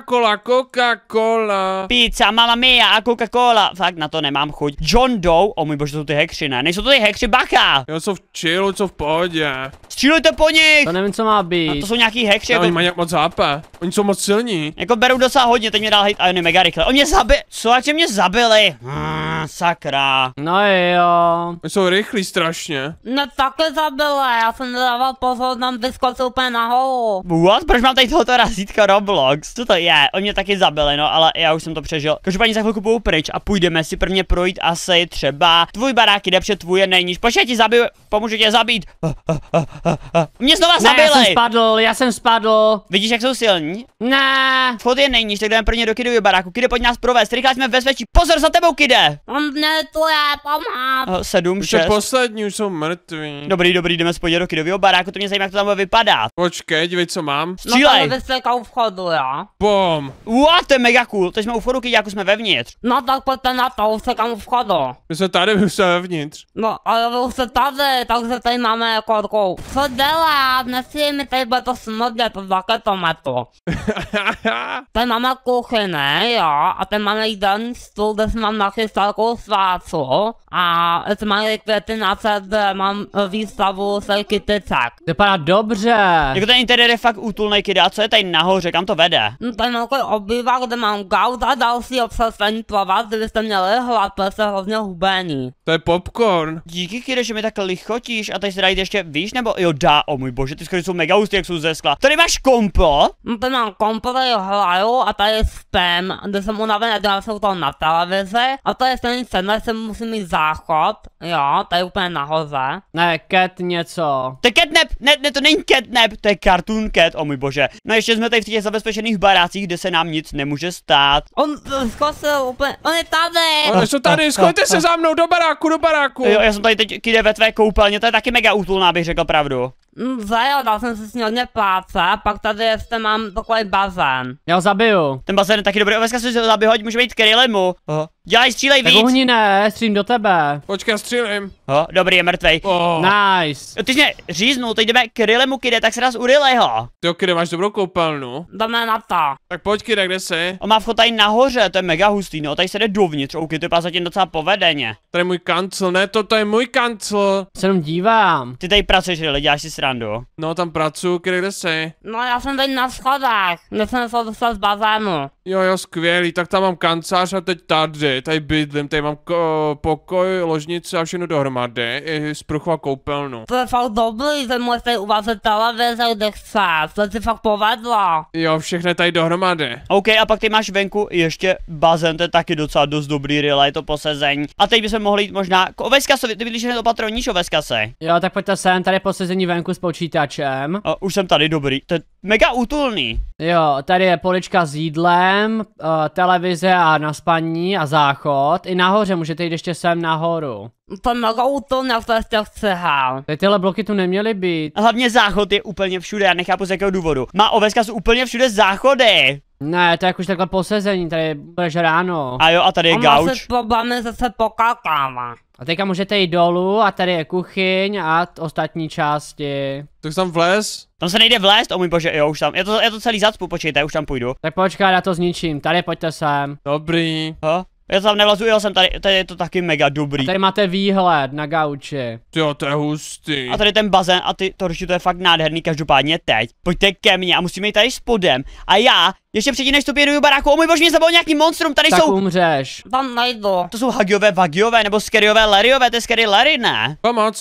Coca-Cola. Pizza, Mamma Mia a Coca-Cola. Fakt na to nemám chuť. John Doe, o můj bože, to jsou ty hekři, ne? Nejsou to ty hekři, bacha! Jo, jsou v chillu, jsou v pohodě. Střílejte po nich! To nevím, co má být. To jsou nějaký hekři, Oni jako, mají moc HP. Oni jsou moc silní. jako berou docela hodně, teď mě dal hit a oni mega rychle. Oni mě zabili. Co, ať mě zabili? Sakra. No jo. no. Jsou rychlí strašně. Mě taky zabili, já jsem nedával pozor, nám vyskočil úplně nahoru. What? Proč mám tady tohoto razítka Roblox? Co to je? Oni mě taky zabili, no, ale já už jsem to přežil. Každopádně za chvilku půjdu pryč a půjdeme si prvně projít asi třeba tvůj barák jde před tvůj je nejníž. Počkej, ti zabiju, pomůžu tě zabít. Mě znova zabili. Já jsem spadl. Vidíš, jak jsou silní? Ne. Vchod je nejníž, tak jdeme prvně do Kidovy baráku. Kide, pojď nás provést, rychle jsme v bezpečí. Pozor za tebou, Kide. On mě tu je, pomoct. 7, Už je 6. poslední, už jsou mrtví. Dobrý, jdeme spojit do Kidového baráku, to mě zajímá, jak to tam bude vypadat. Počkej, dívej, co mám. Střílej. No to vystřelka u vchodu, jo. Bom. What, to je mega cool, teď jsme u vchodu, Kide, jako jsme vevnitř. No tak pojďte na to, už se kam u vchodu. My jsme tady, my jsme vevnitř. No, ale vy už jste tady, takže tady máme jako takovou. Co dělat? Nesmí mi tady bude to smrdět od raketometu. Tady máme kuchyni, jo, a tady máme jídelní stůl, kde si mám nachystat takovou svácu. A tady máme květy na kde mám výstavu z kyticek. Vypadá dobře. Jako ten interiér je fakt útulný, Kide, a co je tady nahoře, kam to vede? No, tady mám takový obývák, kde mám gaut a další obsazení pro vás, kdybyste měli hlad, protože se hrozně hubení. To je popcorn. Díky, Kide, že mi takhle lichotíš a tady se dají ještě, víš, nebo jo, o můj bože, ty skoro jsou mega hustý, jak jsou ze skla. Tady máš kompo? No, tady mám kompo, tady hlaju a tady je spam, kde jsem unavený, dělám se u toho na televizi. A to je stejný scéna, že musím mít záchod, jo, tady úplně nahoře. Ne, Cat něco. To je catnap, ne, to není catnap, to je Cartoon Cat, o můj bože. No ještě jsme tady v těch zabezpečených barácích, kde se nám nic nemůže stát. On zkusil úplně, on je tady! Oni jsou tady, schoďte se za mnou do baráku, do baráku. Jo, já jsem tady teď, Kide, ve tvé koupelně, to je taky mega útulná, bych řekl pravdu. Jo, dal jsem si s ní hodně práce, pak tady ještě mám takový bazén. Já ho zabiju. Ten bazén je taky dobrý, oveska si ho zabij, hoď, může být Krylimu. Dělej, střílej Tak víc. uhni ne, střím do tebe. Počkej, střílím. Dobrý, je mrtvej. Nice. Ty jsi mě říznul, teď jdeme Krylimu, Kide, tak se raz urilej ho. Ty, Kide, máš dobrou koupelnu. Jdeme na to. Tak pojď, Kide, kde jsi? On má vchod tady nahoře, to je mega hustý, no, tady se jde dovnitř, OK, to je zatím docela povedeně. Tady je můj kancel, ne, toto je můj kancel. Se jenom dívám. Ty tady pracuješ, Rille, děláš si srandu. No, tam pracuju, Kide, kde jsi? No já jsem tady na schodách, nesem se dostat z bazénu. Jo, skvělý, tak tam mám kancelář a teď tady bydlím, tady mám pokoj, ložnici a všechno dohromady, i sprchu a koupelnu. To je fakt dobrý, že můžeš tady uvařit televize, kde chceš, to si fakt povedlo. Jo, všechno je tady dohromady. OK, a pak ty máš venku ještě bazén, to je taky docela dost dobrý, Rille, je to posezení. A teď bychom mohli jít možná k Oveskasovi, ty bydlíš hned opatroníš Oveskase. Jo, tak pojďte sem, tady posezení venku s počítačem. Už jsem tady, dobrý, to je mega útulný. Jo, tady je polička s jídlem, televize a na spaní a záchod. I nahoře můžete jít ještě sem nahoru. To je mega útulný, jak to ještě chci. Tady tyhle bloky tu neměly být. Hlavně záchod je úplně všude, já nechápu z jakého důvodu. Má Oveskas úplně všude záchody. Ne, to je jak už takhle posezení, tady budeš ráno. A jo, a tady je On má gauč. se problémy, že se pokakává. A teďka můžete jít dolů a tady je kuchyň a ostatní části. Tak tam vlez. Tam se nejde vlézt, o můj bože, jo, už tam, je to celý zacpu, počkejte, už tam půjdu. Tak počkej, já to zničím, tady pojďte sem. Dobrý. Já tam nevlazu, jo, jsem tady je to taky mega dobrý. Tady máte výhled na gauči. Jo, to je hustý. A tady ten bazén a to je fakt nádherný, každopádně teď. Pojďte ke mně a musíme jít tady spodem. A já, ještě předtím než vstupím do baráku, o můj bože, mě zabil nějaký monstrum, tady Tak jsou. umřeš. Tam nejdu. To jsou hagiové, vagiové, nebo scaryové, Larryové, to je scary Larry, ne?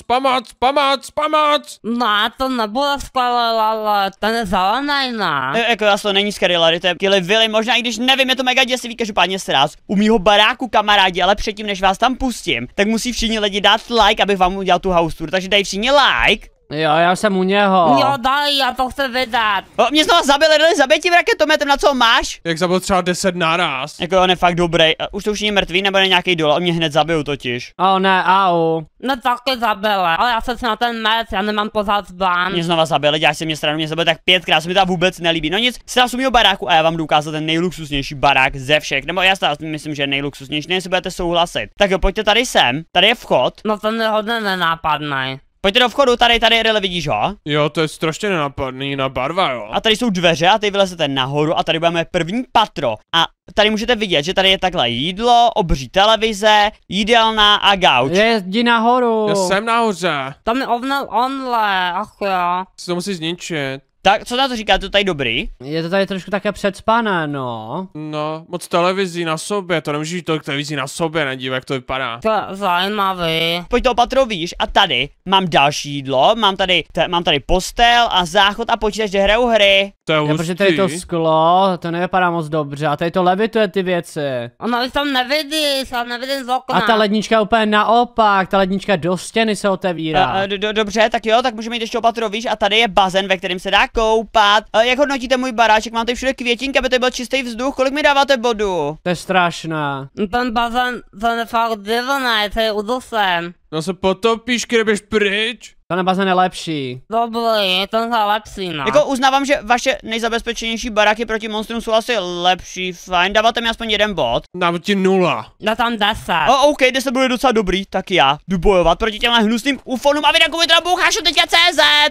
Pomoc. Ne, to nebude skvělé, ale ten je zelený, ne? Jako já to není scary Larry, to je Killy Willy, možná i když nevím, je to mega děsivý, každopádně sraz. U mýho baráku, kamarádi, ale předtím než vás tam pustím, tak musí všichni lidi dát like, abych vám udělal tu house tour, takže dej všichni like. Jo, já jsem u něho. Jo, daj, já to chci vydat. Mě znovu zabij tím raketometem, na co máš? Jak zabil třeba 10 naraz. Jako on je fakt dobrý. Už jsou všichni mrtví, nebo nějaký dole, on mě hned zabijou totiž. O ne, au. No taky zabili, ale já se na ten mec, já nemám pořád zblán. Mě znova zabili, děláš se mě stranu, mě zabili tak 5krát, se mi to vůbec nelíbí. No nic, sraz u mýho baráku a já vám jdu ukázat ten nejluxusnější barák ze všech, nebo já stále myslím, že je nejluxusnější, nevím, jestli budete souhlasit. Tak jo, pojďte tady sem, tady je vchod. No ten je hodně nenápadný. Pojďte do vchodu, tady, Rille, vidíš ho? Jo, to je strašně nenapadný na barva, jo. A tady jsou dveře a tady vylezete nahoru a tady budeme první patro. A tady můžete vidět, že tady je takhle jídlo, obří televize, jídelna a gauč. Jdi nahoru. Já jsem nahoře. Tam je ovnel onle, ach jo. Si to musí zničit. Tak, co na to říkáte, to tady dobrý? Je to tady trošku také předspané, no. No, moc televizí na sobě, to nemůžeš tolik televizí na sobě, nedívat, jak to vypadá. To je zajímavý. Pojď to Patro, víš, a tady mám další jídlo, mám tady postel a záchod a počítač, kde hrajou hry. To je Jo, protože tady to sklo, to nevypadá moc dobře a tady to levituje ty věci. Ono už tam nevidíš, já nevidím z okna. A ta lednička úplně naopak, ta lednička do stěny se otevírá. Dobře, tak jo, tak můžeme jít ještě Patro, víš, a tady je bazén, ve kterém se dá koupat. Jak hodnotíte můj baráček, mám tady všude květinky, aby to byl čistý vzduch, kolik mi dáváte bodu? To je strašné. Ten bazén, ten je fakt divný, to je udusem. No se potopíš, když jdeš pryč. Ten bazén je lepší. Dobrý, ten je lepší, no. Jako uznávám, že vaše nejzabezpečenější baráky proti monstrům jsou asi lepší, fajn, dáváte mi aspoň 1 bod. Dám ti 0. Dá tam 10. OK, 10 bude docela dobrý, tak já jdu bojovat proti těmhle hnusným ufonům a vy na komu teda bouchášu teďka CZ.